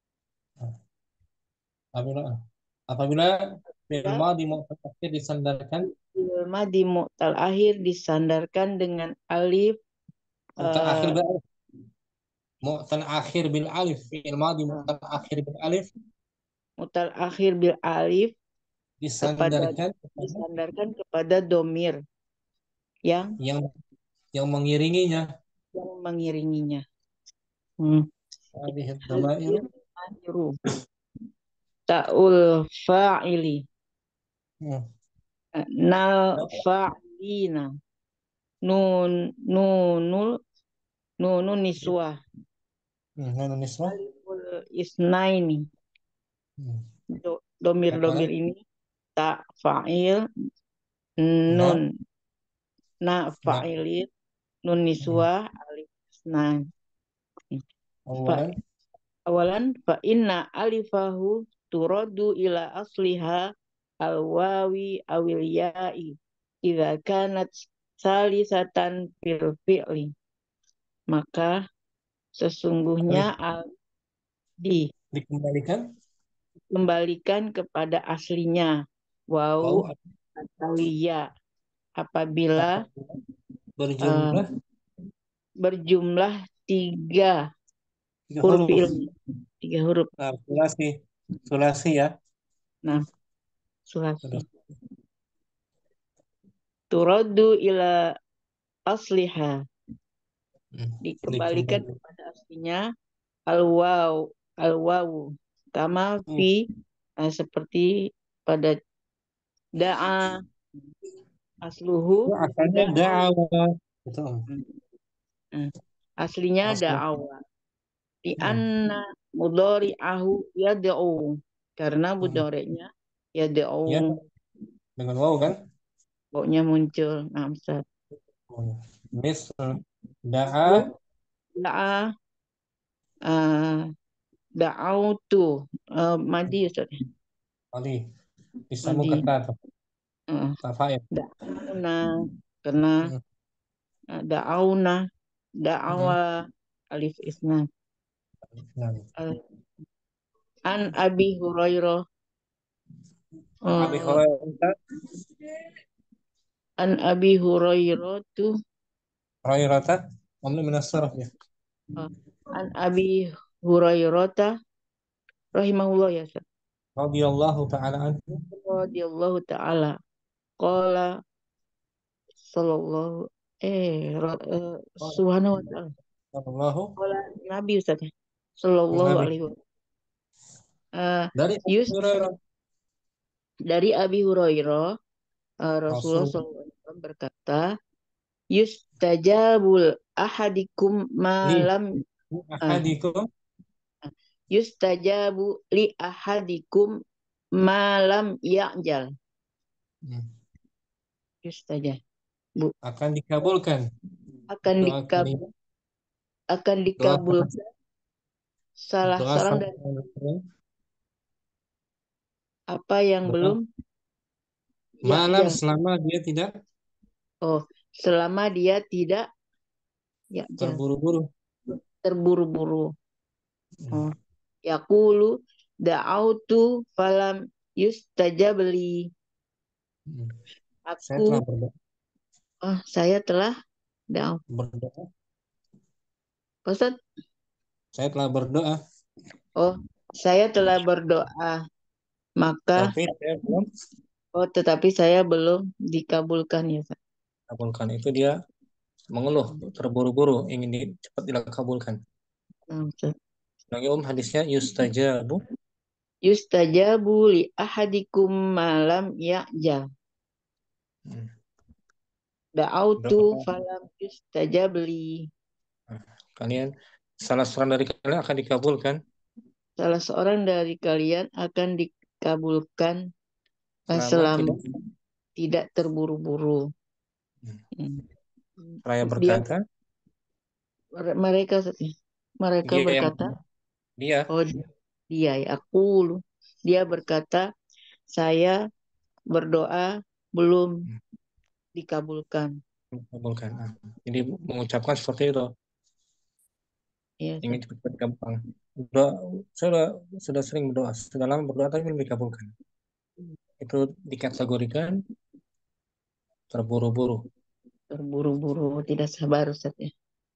Apabila apabila fi'il Ya, madhi mu'tal akhir disandarkan, fi'il madi mu'tal akhir disandarkan dengan alif mu'tal akhir uh, bil alif, mu'tal akhir bil alif, fi'il madhi mu'tal akhir bil alif mu'tal akhir bil alif kepada disandarkan kepada disandarkan kepada domir yang yang yang mengiringinya. yang mengiringinya. Hmm. Hadhihi dhamair Akhiru ta'ul fa'ili hmm. nal fa'ilina nun nunul nunun niswah Hmm. Nun niswah. aliful isnaini. Hmm. Do- domir-domir ini tak fa'il Nah, nun na nah. fa'ilin nun Hmm. niswah alif isnain. Fa Awalan awalan fa inna alifahu turadu ila asliha al-wawi awil ya'i idza kanat salisatan fil fi'li. Maka sesungguhnya al di dikembalikan kembalikan kepada aslinya waw wow atau ya apabila berjumlah uh, berjumlah tiga tiga huruf huruf. ilmi, tiga huruf. Nah, sulasi, sulasi ya. Nah, sulasi. Sudah. Turadu ila asliha. Hmm. Dikembalikan Dikembalikan. kepada aslinya al waw al-wawu kama Hmm. fi eh, seperti pada da'a asluhu Itu asalnya da'aw. da'wa. Itu. Hmm, hmm. Aslinya Asal. da'awa. Di Hmm. anna mudhari'ahu yad'u karena Hmm. mudhari'nya Ya, yad'u dengan waw kan? pokoknya muncul. Nah, Ustaz. Hmm. Misal da'a Mislu da'a uh, da'autu uh, madi Ustaz. tadi bisa Madi. kata atau Uh, tafail. da'auna karena Hmm. uh, da'auna Hmm. da'awa alif isna. Nah, Uh, an Abi Hurairah Abi uh, Hurairah, an Abi Hurairah tuh Hurairah, mamnu min as-sarf ya. uh, an Abi Hurairah rahimahullah ya Ustaz. Radhiyallahu taala anhu. Radhiyallahu taala qala sallallahu eh, ra- eh subhanahu wa ta'ala Sallallahu qala Nabi Ustaz ya. Sallallahu Nabi. alaihi wasallam. Eh, Dari Abu Yus Hurairah dari Abi Hurairah eh, Rasulullah Rasul sallallahu alaihi wasallam berkata yustajabul ahadikum li malam ah, ahadikum. yustajabu li ahadikum malam ya'jal Hmm. yustajab Akan dikabulkan akan doa kali dikabul akan doa dikabulkan salah doa seorang dari sampai apa yang doa belum malam ya'jal. selama dia tidak Oh, selama dia tidak ya'jal terburu-buru. terburu-buru. Hmm. Oh, yaqulu da'autu falam yustajabli. Hmm. Saya Aku telah berdoa, oh, saya telah da'au. berdoa. Ustaz, Saya telah berdoa, oh, saya telah berdoa, maka tapi saya belum oh tetapi saya belum dikabulkan ya, Ustaz. kabulkan. Itu dia mengeluh, terburu-buru, ingin di, cepat dikabulkan. Nah, Ustaz. Lagi um hadisnya yustajabu. Yustajabu li ahadikum malam ya'jal. Hmm. Da'autu Doa. falam yustajabli. Kalian salah seorang dari kalian akan dikabulkan Salah seorang dari kalian akan dikabulkan eh, selama selama tidak. tidak terburu-buru. Hmm. Hmm. Saya Dia berkata, mereka mereka dia yang berkata, dia oh dia ya aku dia berkata, saya berdoa belum Hmm. dikabulkan. dikabulkan. Nah, jadi mengucapkan seperti itu, Ya, Ustaz. ingin cepat gampang. Doa, saya sudah, sudah sering berdoa, sudah lama berdoa tapi belum dikabulkan. Itu dikategorikan terburu-buru. Terburu-buru, tidak sabar Ustaz ya.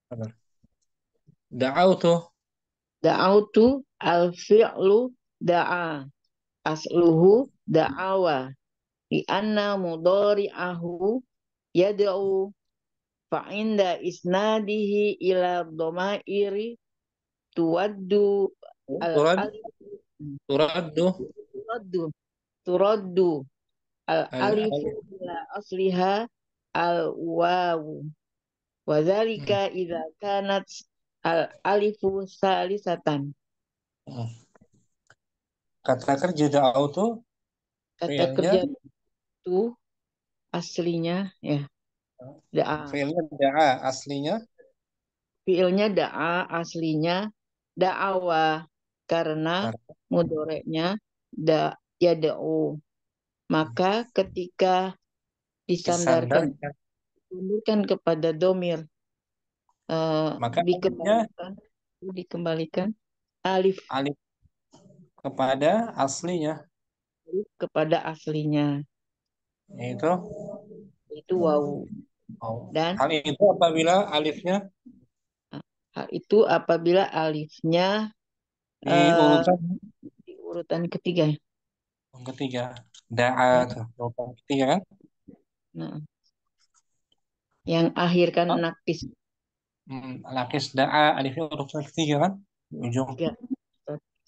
Da'autu Da'autu al-fi'lu da'a. Asluhu da'awa. Di anna mudhari'ahu yad'u fa'inda isnadihi ila dhamairi tuwaddu turad al-alif turaddu turaddu turaddu al-alifu al-alif. ila asliha al-wawu. Wa Hmm. dzalika idza kanat al-alifu salisatan. Hmm. Kata kerja da'autu Kata fi'ilnya kerja itu aslinya ya da'a. fi'ilnya da'a aslinya Fiilnya da'a aslinya da'awa karena karena mudoreknya da ya da'u. Maka ketika disandarkan disandarkan, disandarkan kepada domir eh, maka alifnya dikembalikan dikembalikan alif alif kepada aslinya, kepada aslinya yaitu itu wawu oh. dan Hal itu apabila alifnya hal itu apabila alifnya di eh, urutan di urutan ketiga. yang ketiga, da'a tuh, urutan ketiga kan. Nah, yang akhir kan Oh, nakis hmm, lakis da'a alifnya urutan ketiga kan di ujung. tiga.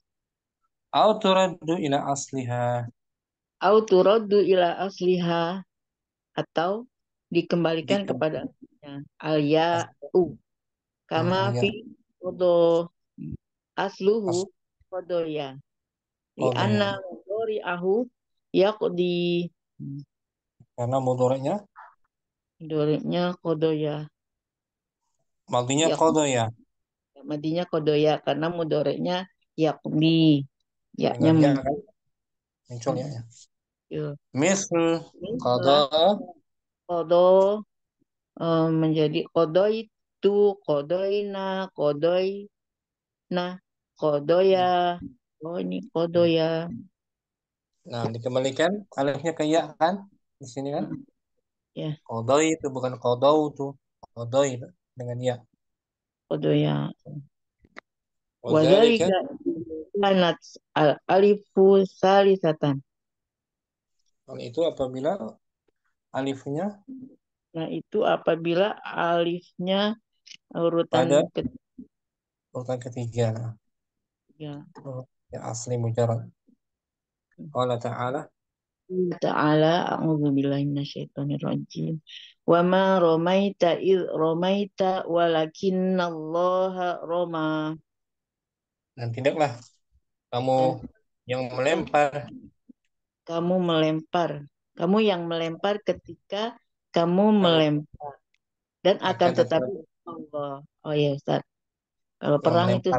Au turaddu ila asliha. Au turaddu ila asliha, atau dikembalikan Dikem. kepada aslinya. Al ya'u kama Hmm, ya. fi kodo asluhu As kodoya. Li oh anna ya. mudori ahu yaqdi. Karena mudhari'nya Mudorinya kodoya. madinya Ya, qada ya. madinya kodoya karena mudorinya yaqdi. Yaknya Dengan ya muncul. kan muncul ya. ya. Misl qada Kodo eh, menjadi kodoi itu, kodoina, kodoina, kodoya. Oh ini kodoya. Nah, dikembalikan alifnya ke ya kan di sini kan. Mm, Ya, Qadai itu bukan qadau tuh. Qadai dengan ya. kodoya. Wadzalika Wadzalika kanat al alifu salisatan. hal itu apabila alifnya Nah, itu apabila alifnya urutan pada ketiga. urutan ketiga. Oh, ya asli mujarrad. Allah Ta'ala Ta'ala, a'udzubillahi minasyaitonir rajim. Wa ma ramaita id ramaita walakinallaha rama. dan tidaklah kamu Dan yang yang melempar kamu melempar. Kamu yang melempar ketika kamu kamu melempar. Dan akan akan tetapi tetapi Allah. Oh ya Ustaz. Kalau yang perang itu melempar.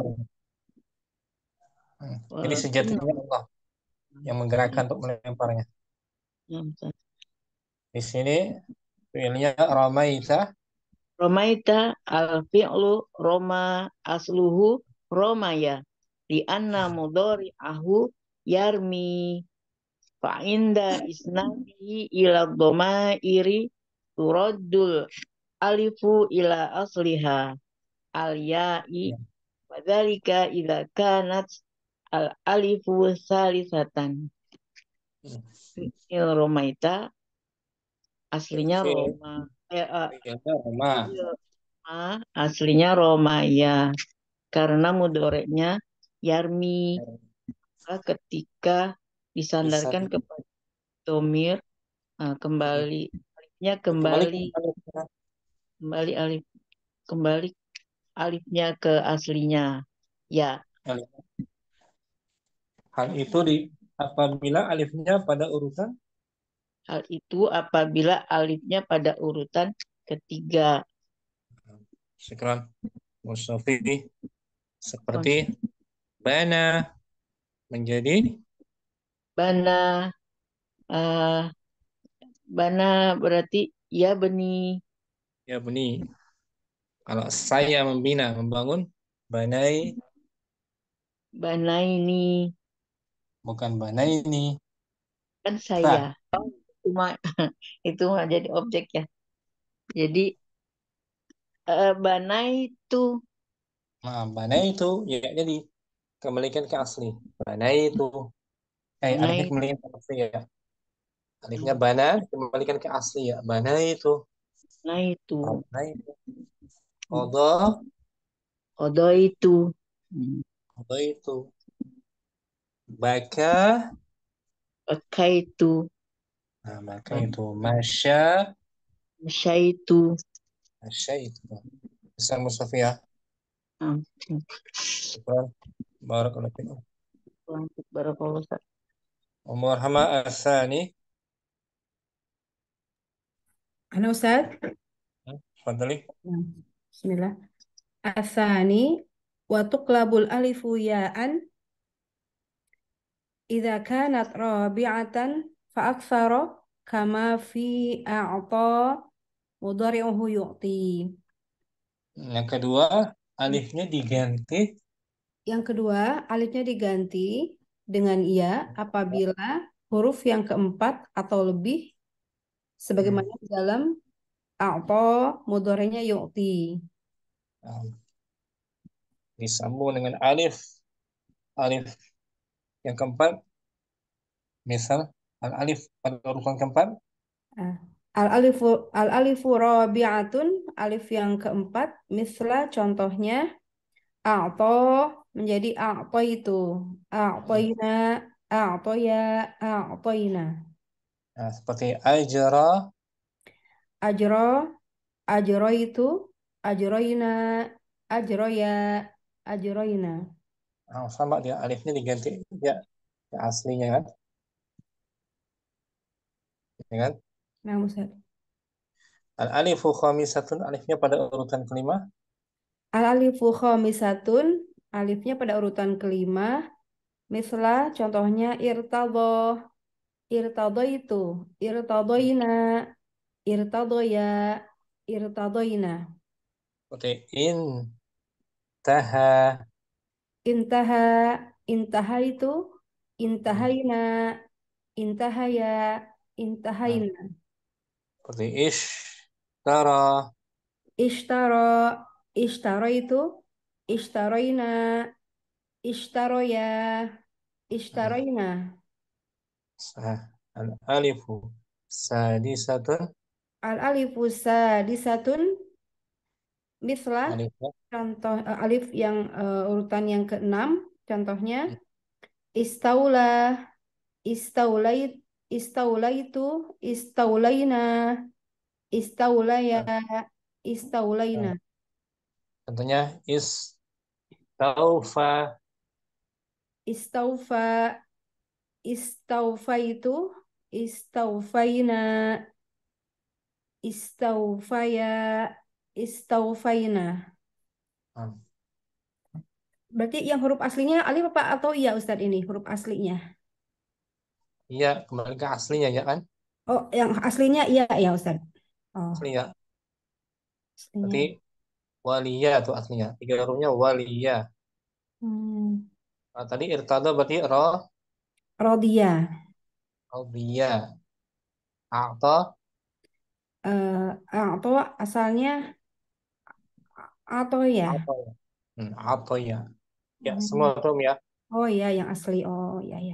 Hmm. Jadi walakin sejatinya Allah yang menggerakkan ya, untuk melemparnya. ya, Ustaz. Di sini fiilnya ramaita Romaita al-fi'lu Roma asluhu Romaya. Di anna mudori ahu yarmi fa'inda isnadihi ila iri turaddul alifu ila asliha al-ya'i ya. wadhalika idha kanat al-alifu salisatan. Hmm. Fi'il Romaita aslinya Fiil Roma. Eh, eh, fiilnya rama fi'il Roma aslinya Romaya. Karena mudoreknya Yarmi ketika bisa disandarkan di, kepada domir nah, di, kembali alifnya dikembalikan kembali alifnya. kembali alif kembali alifnya ke aslinya ya. Hal itu di apabila alifnya pada urutan Hal itu apabila alifnya pada urutan ketiga. sekarang musafi seperti bana menjadi Bana eh, bana berarti ya beni. ya beni. Kalau saya membina membangun banai Bana ini bukan banai ini. kan saya. Nah, Oh, itu mah itu mah jadi objek ya. Jadi eh, bana itu nah banai itu ya jadi kembalikan ke asli. Banai itu eh bana alifnya itu kembalikan ke asli ya. Alifnya bana kembalikan ke asli ya. Banai itu. bana itu Banai itu. Kodo kodo itu hmm. kodo itu. Baka pakai itu nah maka itu masya masya itu masya itu. Besar musafi ya. hmm. Syukran. Barakallahu fikum. Lanjut barakallahu Ustaz. Umar Hama Asani. أنا أستاذ Fadli. بسم الله الثاني وتقلب الألف ياء إذا كانت رابعة فأكثر كما في أعطى مضارعه يعطي. Yang kedua, alifnya diganti Yang kedua, alifnya diganti dengan ya apabila huruf yang keempat atau lebih sebagaimana di dalam a'ta mudhari'nya yu'ti. nah, disambung dengan alif. Alif yang keempat, misal al-alif pada urutan keempat, Ah, Al-alifu al-alifu rabi'atun, alif yang keempat, misla contohnya a'ta menjadi a'taitu. A'taina, a'taya, a'taina. Nah, seperti ajra, Ajro, ajroitu, ajroina, ajroya, ajroina. nah, sama dia alifnya diganti ya, ya aslinya kan, ya kan? Nah, Ustaz. Al alifu khamisatun, alifnya pada urutan kelima. Al alifu khamisatun, alifnya pada urutan kelima. Mislah, contohnya irtado, irtado itu, irtadoina, irtadoya, irtadoina. Seperti in taha, Intaha, intaha itu, hmm, intahaina, intahaya, nah, intahaina. seperti ish tara, Ishtaro, ishtaro itu, ishtaroina, ishtaroya, hmm, ishtaroina. sah. Al alifu sadisatun, Al alifu sadisatun, mislah, alifnya contoh eh, alif yang eh, urutan yang keenam, contohnya istaula, istaulait, istaulaitu, istaulaina, istaulaya, nah, istaulaina. nah, contohnya is taufa, Istaufa, istaufaitu, istaufaina, istaufaya, istaufaina. nah, Berarti yang huruf aslinya alif apa atau iya Ustadz ini huruf aslinya? iya kembali ke aslinya ya kan, Oh, yang aslinya iya ya Ustadz. Oh, asli ya, berarti aslinya. waliyah itu aslinya, tiga hurufnya waliyah. Hmm. Nah, tadi irtada berarti ro, Rodia. radiyah, a'ta, Eh, atau asalnya atau ya? apa ya? Hmm, apa ya? Ya, semua Hmm. rum ya. Oh iya yang asli. Oh iya ya.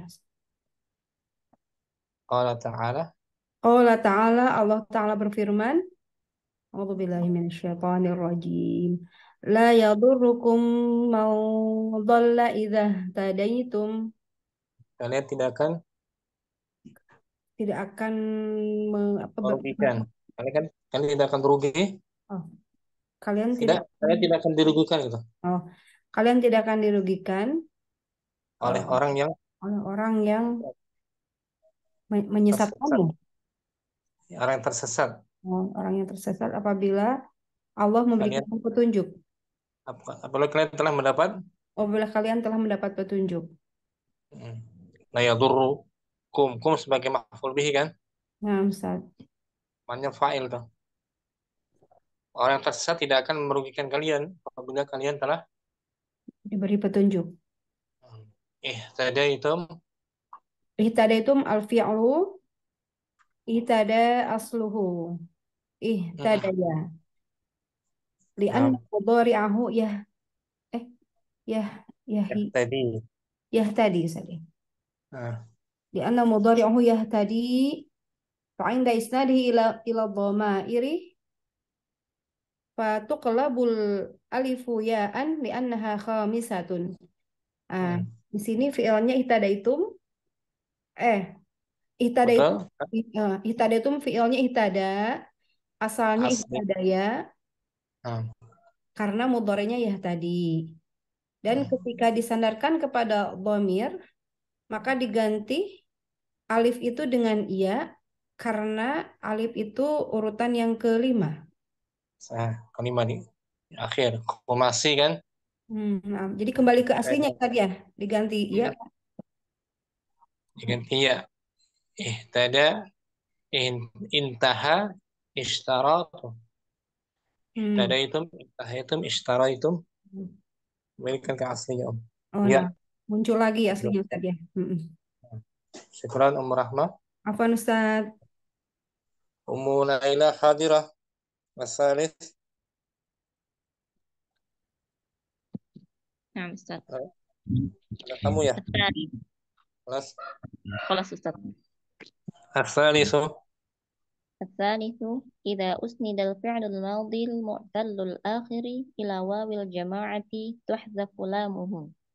Qala ta'ala, Allah Ta'ala, Allah Ta'ala berfirman, A'udzubillahi minasyaitonirrajim. La yadurrukum man dhalla idza tadaitum. kalian tidak akan Tidak akan me- apa, ber- merugikan. Kalian kan kalian tidak akan rugi, oh, kalian tidak, tidak kalian tidak akan dirugikan gitu oh, kalian tidak akan dirugikan oleh eh, orang yang oleh orang yang me- tersesat, menyesatkanmu. orang yang tersesat. Oh, orang yang tersesat apabila Allah memberikan Kalian petunjuk. ap- apabila kalian telah mendapat Apabila kalian telah mendapat petunjuk. hmm, la yadurrukum, kum sebagai maf'ul bihi kan, Nah, Ustaz. maknanya fa'il tuh. Orang yang tersesat tidak akan merugikan kalian apabila kalian telah Diberi petunjuk. hmm, eh tadi itu Ihtadaitum al-fi'lu, ihtada asluhu. hmm, Ihtadaya. Lian nah, mudhari'ahu ya eh ya ya ya, tadi ya tadi Ustaz. nah, Lian mudhari'ahu ya tadi fa'inda isnadihi ila ila dhamairi fatuqlabul alifu ya'an li'annaha khamisatun. Ah, hmm, di sini fi'ilnya ihtadaitum eh ihtadaitum betul eh, ihtadaitum fi'ilnya ihtada asalnya asli. ihtadaya Nah, karena mudhari'nya ya tadi. Dan hmm, ketika disandarkan kepada dhamir, maka diganti alif itu dengan ia karena alif itu urutan yang kelima. nah, kelima di di akhir komasi kan. Hmm, nah, jadi kembali ke aslinya Tadi tadi ya, diganti ia. hmm, diganti ya ihtada in, intaha ishtaratu Hmm. ihtada itu intaha itu ishtara itu berikan ke aslinya om Oh ya. nah, muncul lagi aslinya tadi ya. Hmm. Syukuran Om Rahmah. Afwan Ustaz. Ummu Laila hadirah masalis. Nah, Ustaz. Ada kamu ya Asali. kelas Kelas Ustaz. asalisu. الثالث إذا أسند الفعل الماضي المعتل الآخر إلى واو الجماعة تحذف لامه.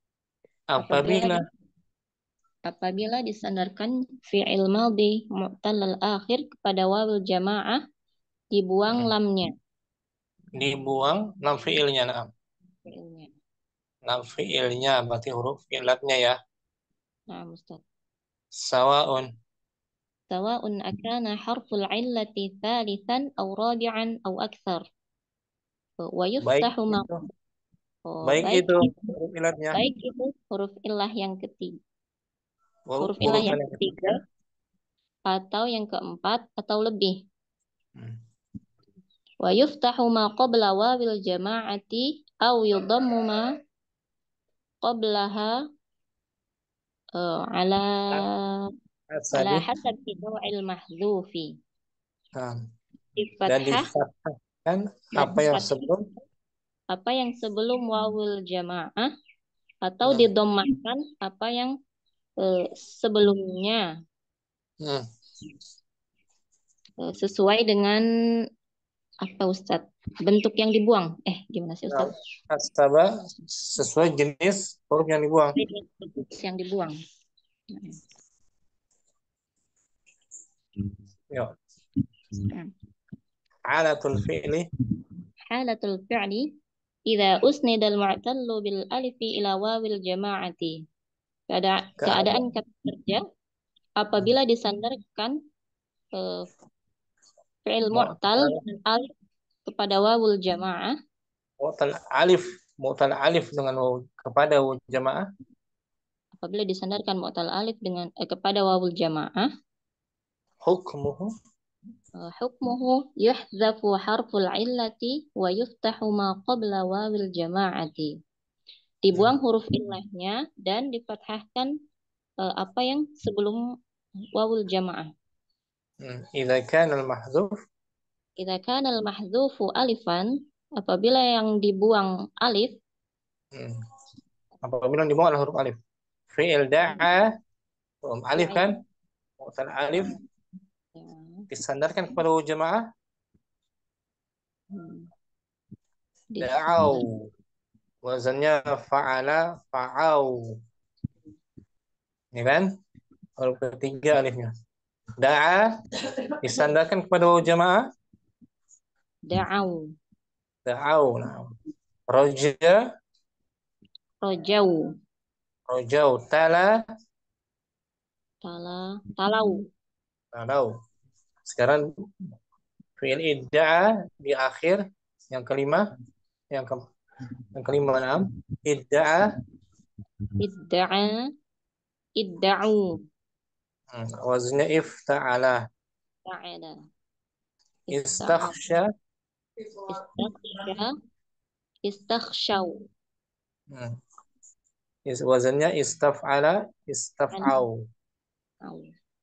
Apabila Apabila apabila disandarkan fi'il madhi mu'tallal akhir kepada wawul jamaah dibuang hmm, lamnya dibuang lam fiilnya, nah. fi'ilnya. Lam fiilnya berarti huruf ilatnya ya. Nah, Ustaz. Sawaun. Sawa'un akana harful illati thalithan aw rabi'an aw akthar. Wa Baik yuftahu ma itu, oh, baik baik itu itu huruf ilatnya. baik itu huruf illah yang ketiga, Huruf huruf illah yang urutan yang ketiga ketiga. atau yang keempat atau lebih. Hmm. Wa yuftahu ma qabla wawil jama'ati aw yudammu ma qablaha uh, ala ala Asabi. hasab naw'il mahdhufi. Nah, Di dan fathah difathahkan dan apa yang fathah sebelum. apa yang sebelum wawil jamaah atau Nah, didomahkan apa yang eh, sebelumnya hmm. eh, sesuai dengan apa Ustadz? Bentuk yang dibuang. Eh, gimana sih Nah, Ustadz? asaba sesuai jenis huruf yang dibuang. Bentuk yang dibuang. Yuk. Nah. Alatul fi'li. Halatul fi'li idza usnida al-mu'tallu bil alifi ila wawil jama'ati. Keada- Keadaan kata kerja apabila disandarkan eh, fi'il mu'tal Mu'tal dan alif kepada wawul jamaah mu'tal alif, mu'tal alif dengan waw kepada waw jamaah. apabila disandarkan mu'tal alif dengan eh, kepada wawul jamaah Hukmuhu. eh, hukmuhu yuhdzafu harful illati wa yuftahu ma qabla wawil jama'ati. Dibuang huruf illahnya dan difathahkan eh, apa yang sebelum wawul jamaah. Hmm. Idza kana al-mahdhuf. Idza kana al-mahdzufu alifan, apabila yang dibuang alif, Hmm. Apabila dibuang adalah huruf alif. Fi'il da'a, huruf alif fi'il kan? Mu'tal alif ya, disandarkan kepada waw jamaah. hmm, Da'au. disandar- Wazannya fa'ala, fa'au. Ini kan? Huruf ketiga alifnya. Da'a disandarkan kepada waw jamaah. da'au, Da'au. Nah. Roja, rojau, rojau. Tala, tala, talau, talau. Sekarang fi'il idda'a di akhir yang kelima, yang ke yang kelima enam. Idda'a, idda'a, idda'u, hmm, wazannya ifta'ala. ta'ala, ifta'ala, Istakhsha, istakhsha, istakhshau, hmm, is- wazannya istaf'ala, istaf'au. au.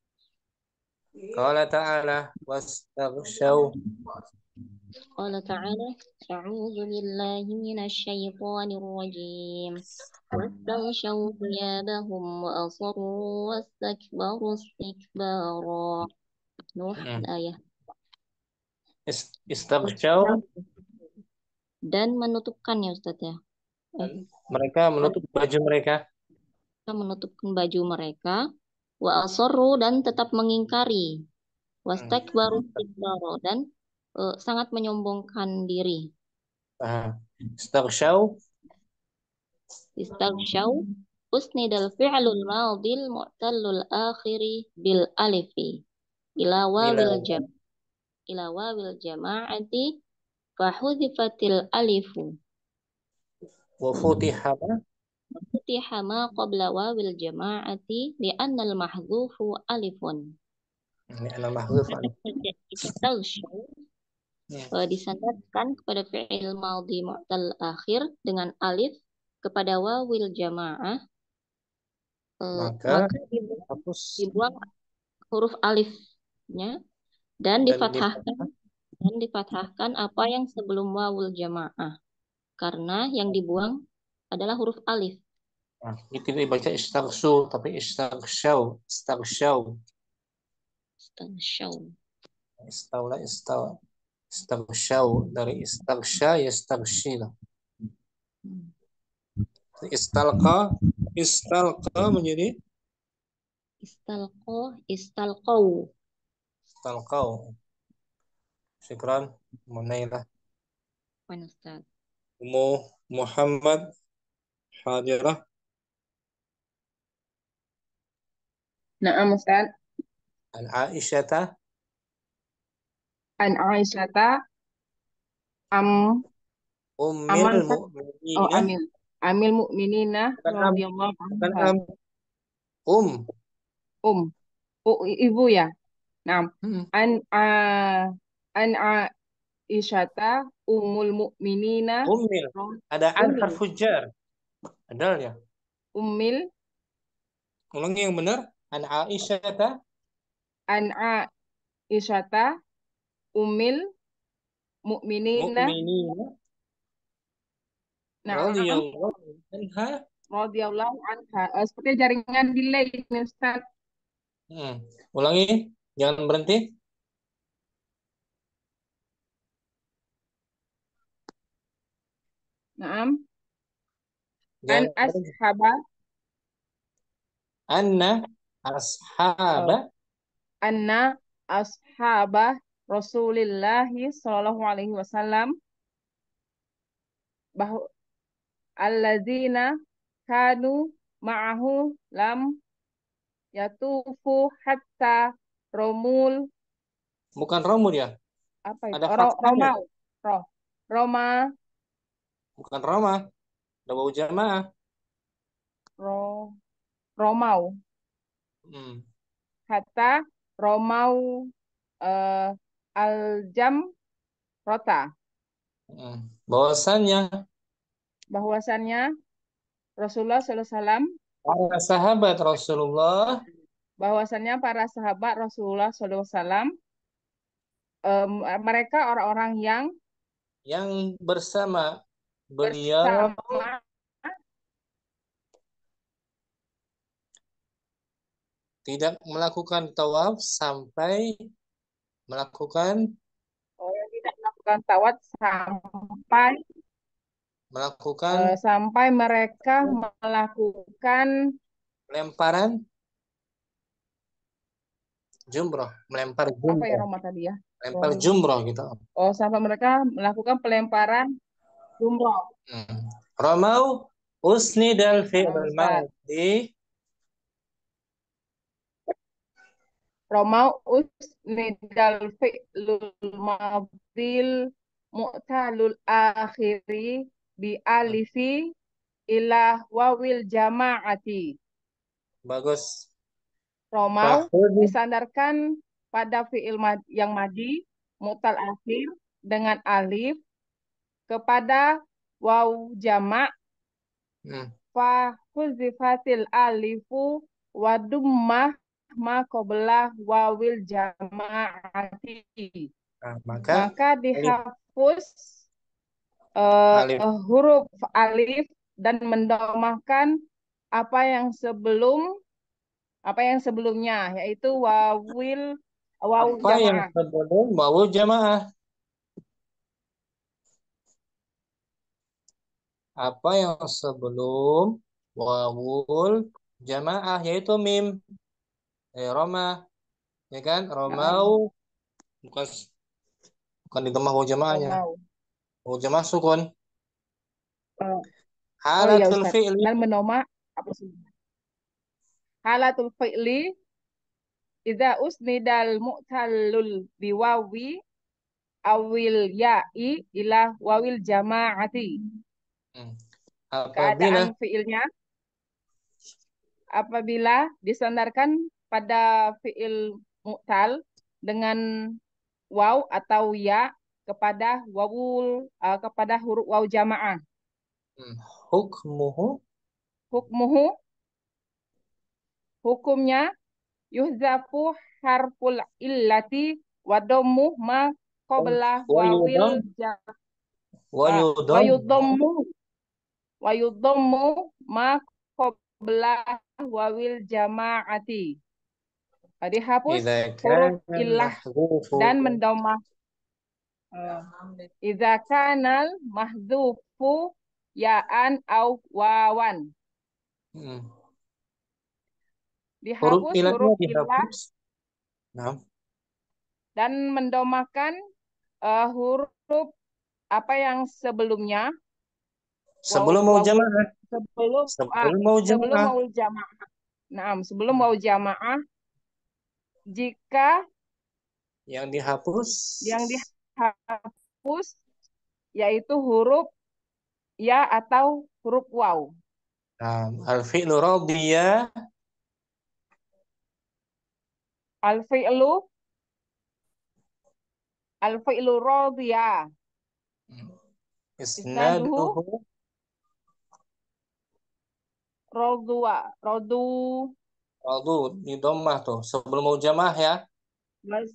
Qala ta'ala wastaghshaw. Qala ta'ala, a'udzu billahi minasy syaithanir rajim. Wastaghshaw thiyabahum wa asarru wastakbaru istikbara. Nuh, Hmm. ayah. Is- Istaghshaw, Dan menutupkannya Ustaz ya. Eh, mereka menutup baju mereka. mereka menutupkan baju mereka. Wa asarru dan tetap mengingkari. Hmm. Wastakbaru istikbara dan eh, sangat menyombongkan diri. Ah, Istaghshaw, Istaghshaw usnidal fi'lul madhil mu'tallul akhiri bil alifi ila ila wawil jam ila wawil jama'ati fa hudhifatil alifu wa futiha ma. futiha ma qabla wawil jama'ati li'anna al mahdhufu alifun. Ini adalah mahdzuf Kata alif. kerja istaghshaw Hmm. eh, disandarkan kepada fi'il madhi mu'tal akhir dengan alif kepada wawil jama'ah eh, Maka maka dibuang, hapus dibuang huruf alifnya dan dan difathahkan difathah. dan difathahkan apa yang sebelum wawul jamaah karena yang dibuang adalah huruf alif. Nah, ini tidak dibaca istaghsu tapi istaghshaw, istaghshaw. Istaghshaw. Istawla istaw istaghshaw dari istaghsha yastaghshi. Hmm. Istalqa Istalqa menjadi Istalqo, istalqau. istalqau. Syukran, Munailah. Wan Ustaz. Ummu Muhammad hadirah. Na'am Ustaz. An Aisyata An Aisyata am ummil aman kat oh mu'minina. amil amil mukminina Bukan am, radhiyallahu bukan anha. am. Um. Um. Oh, ibu ya. Nah, Hmm. an a an Aisyata ummul mukminina Ummil. Ada an ummil harfu jar. Ada ya. ummil Ulangi yang benar. An Aisyata an Aisyata ummil mukminina mu'minina na'am radhiyallahu anha. radhiyallahu anha. Eh, seperti jaringan delay ini Ustaz. Hmm. Ulangi, jangan berhenti. Na'am. An Jangan berhenti. ashaba Anna oh, ashaba anna ashabah Rasulillahi Shallallahu Alaihi Wasallam bahwa alladzina kanu ma'ahu lam yatufu hatta romul bukan romul ya. apa itu Ada Ro, fathahnya. romau roh roma Bukan Roma. Ada bau jamaah. ro, romau Hmm. hatta romau eh, aljam rota Hmm. Bahwasannya bahwasannya Rasulullah Sallallahu Alaihi Wasallam para sahabat Rasulullah bahwasannya para sahabat Rasulullah Sallallahu Alaihi Wasallam em, mereka orang-orang yang yang bersama beliau bersama tidak melakukan tawaf sampai melakukan oh, yang tidak melakukan tawaf sampai melakukan eh, sampai mereka melakukan lemparan jumroh, melempar apa ya jumroh, Roma tadi ya lempar Rom- jumroh gitu. oh sampai mereka melakukan pelemparan jumroh. Hmm. Ramau usnidal Nah, fi'l Ustaz. madhi Romau usnidal fi'lul madhil mu'talul akhiri bi alifi ila wawil jama'ati. bagus. Romau Fakhudh disandarkan pada fi'il mad- yang madi mu'tal akhir dengan alif kepada waw jama' hmm. fa huzifatil alifu wa dummah ma qabla wawil jama'ati. Nah, maka Maka alif, dihapus eh, alif. huruf alif dan mendomahkan apa yang sebelum apa yang sebelumnya yaitu wawil waw Apa yang jamaah. sebelum wawu jamaah? Apa yang sebelum wawul jamaah yaitu mim. Eh, Roma, ya kan? Naam, Romau bukan bukan ditambah wawu jamaahnya. romau. Wawu jamaah sukun. Eh, oh iya Halatul Ustaz. fi'li Dan mendomah apa sih? Halatul fi'li idza usnidal mu'tallul biwawi awil ya'i ila wawil jama'ati. hmm. apabila Keadaan fi'ilnya apabila disandarkan pada fi'il mu'tal dengan waw atau ya kepada wawul uh, kepada huruf waw jamaah. hmm. hukmuhu Hukmuhu hukumnya yuhzafu harful illati wa dhammu ma qabla wa wawil yudam ja- wa uh, wa yudam yudhammu wa yudhammu ma qabla wawil jamaati. Uh, Dihapus idza huruf kana illah mahzufu dan mendomah uh, idza kanal mahzufu ya'an au wawan. Hmm. Huruf Dihapus ilahnya huruf ilah dihapus. Nah, dan mendomakan uh, huruf apa yang sebelumnya waw, sebelum mau wawul jamaah. sebelum ah Sebelum mau sebelum jamaah. wawul jamaah. Nah, sebelum Hmm. wawul jamaah jika Yang dihapus. yang dihapus yaitu huruf ya atau huruf waw. Nah, al-fi'lu radiya. Al-fi'lu al-fi'lu radiya. Isnaduhu Isnaduhu. radwa radu Radu di dhammah tuh. Sebelum mau jamaah ya. was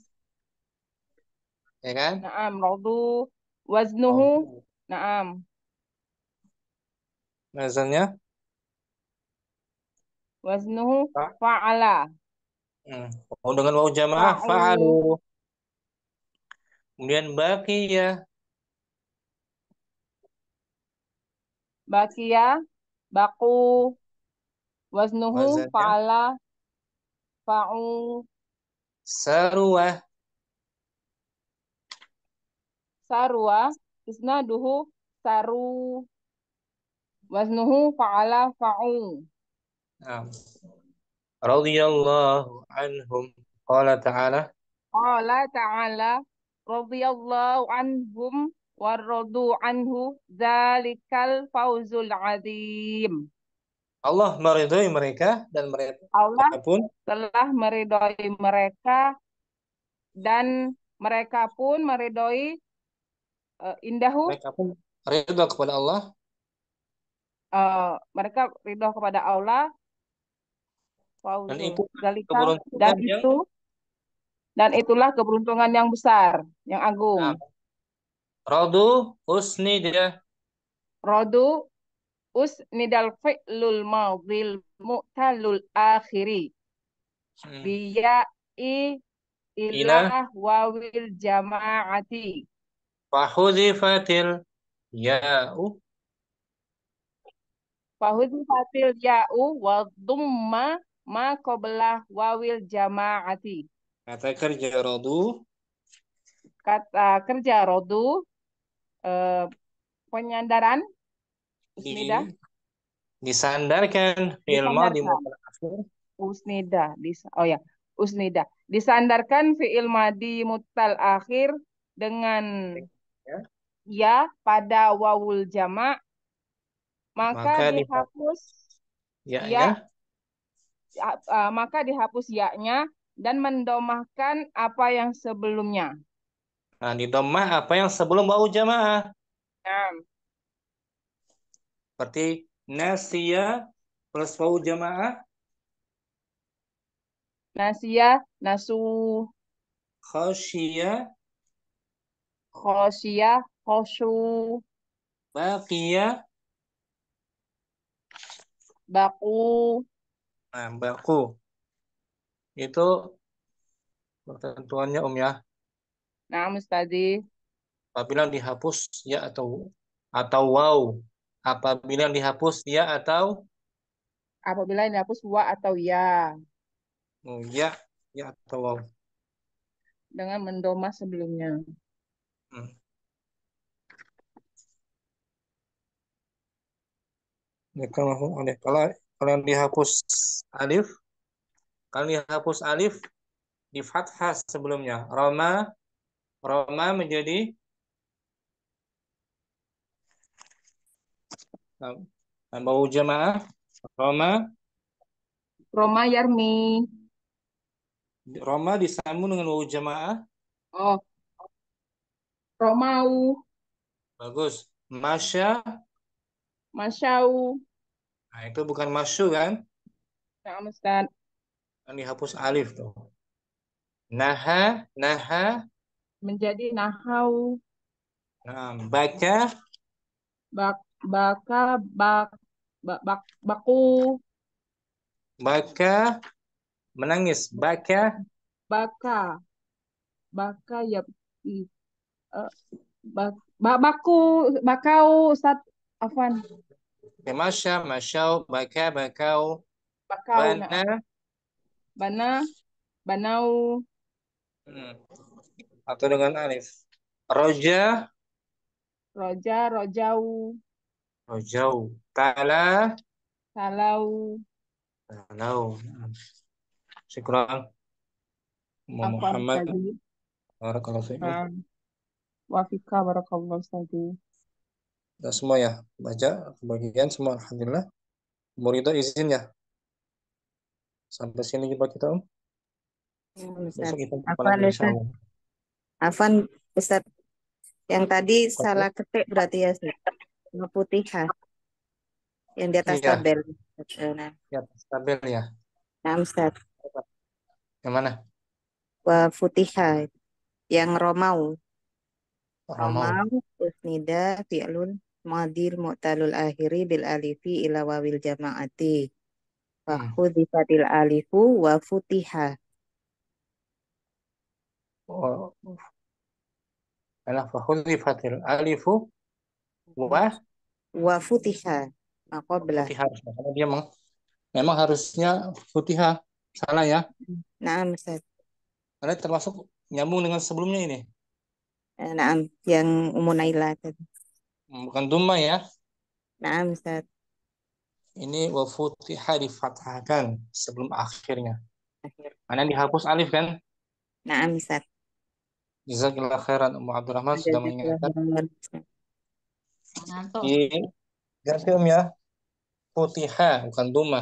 Ya kan? na'am radu waznuhu Radu. na'am Nazarnya. waznuhu Fa. fa'ala Hmm. Oh, dengan mau jamaah fa'u fa'alu. Kemudian baqiya. bakia baku waznuhu Wazannya fa'ala fa'u saruwah. sarwa isnaduhu saru waznuhu fa'ala fa'u Nah. Radiyallahu anhum. Qala ta'ala. qala ta'ala radhiyallahu anhum waradu anhu zalikal fawzul azim. Allah meridhai mereka dan mereka Allah pun telah meridhoi mereka dan mereka pun meridhoi uh, indahu mereka pun ridha kepada Allah uh, mereka ridho kepada Allah dan fauzul itu zalika dan keberuntungan yang itu dan itulah keberuntungan yang besar yang agung. nah, radu usnida. Rodu usnidal fi'lul madhil mu'talul akhiri Hmm. biya i Ila ilah wawil jama'ati fahudzifatil ya'u fahudzifatil ya'u wa dhumma ma qablah wawil jama'ati. kata kerja radu Kata kerja rodu eh, penyandaran usnidah di, disandarkan fi'il madhi disandarkan mutlaq akhir usnidah dis oh ya usnidah disandarkan fi'il madi mutal akhir dengan ya. ya pada wawul jama' maka Maka dihapus ya-nya ya uh, uh, maka dihapus ya-nya dan mendomahkan apa yang sebelumnya. nah di dhammah apa yang sebelum wau jamaah Nah, seperti nasiya plus wau jamaah nasia nasu khasyiya khosia khosyu baqiya baku. nah baku itu ketentuannya Om ya. Nah, mustadi Apabila dihapus ya atau atau waw. Apabila dihapus ya atau apabila dihapus wa atau ya oh, ya ya atau waw. dengan mendoma sebelumnya. Hmm. Ya, kalau kalau kalau yang dihapus alif, kalau dihapus alif di fathah sebelumnya. Roma Roma menjadi bau jamaah. Roma Roma yarmi. Roma disambung dengan bau jamaah. Oh, Romau. Bagus. Masya. Masyau. Nah, itu bukan masyu kan? Nah, Ustaz. Yang dihapus alif tuh. Naha, naha. Menjadi nahau. Nah, baca. Bak, baka, bak, bak, bak, baku. Baka. Menangis. Baka. Baka. Baka ya. Uh, bak, bak, baku. Bakau, Ustaz. Afwan. Ya, masya, masyau, baka, bakau, Bakau, bana. na'am. Bana, banau, Hmm. Atau dengan alif. Roja, roja, rojau, rojau. Tala, talau, talau. Syukran, Ummu afwan Muhammad. Ustazi. Barakallahu fiikum. Nah, wafika barakallahu Ustazi. Sudah semua ya, baca kebagian semua, alhamdulillah. Murido izin ya. Sampai sini jumpa kita, Om. Ya, Ustaz. Besok kita jumpa Afan, lagi Ustaz. insyaallah. Afan, Ustaz. Yang tadi Oke. salah ketik berarti ya, Ustaz. Mafutiha. Yang di atas Iya, tabel. Nah, ya stabil ya. nah, Ustaz. Yang mana? Wa futiha. Yang romau. Romau. Romau, usnida, fi'lun, madil, mu'talul akhiri, bil alifi, ila wawil jama'ati. Wa Hmm. khudifatil alifu, wa futiha. Oh, ala fahudzifatil alifu wa Wa futiha. Maqablah. futihah harusnya. Karena dia memang, memang harusnya futihah. Salah ya. Nah, Ustaz. Karena termasuk nyambung dengan sebelumnya ini. Eh, Nah, yang Ummu Naila tadi. Bukan dumma ya. Nah, Ustaz. Ini wa futihah difathahkan sebelum akhirnya. Akhir. Karena dihapus alif kan. Nah, Ustaz. Jazakallah khairan Ummu Abdurrahman Ada sudah juga mengingatkan. Ustaz. Di ganti Om ya. Futihah bukan dumma.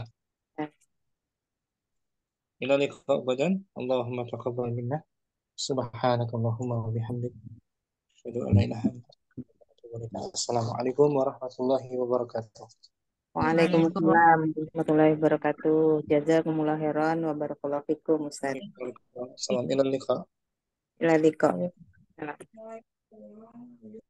Ila liqa badan. Allahumma taqabbal minna. Subhanakallahumma wa bihamdik. Asyhadu an la ilaha illa anta. Assalamualaikum warahmatullahi wabarakatuh. Waalaikumsalam warahmatullahi wabarakatuh. Jazakumullah khairan wa barakallahu fikum, Ustaz. Salam ila liqa. Ila liqa.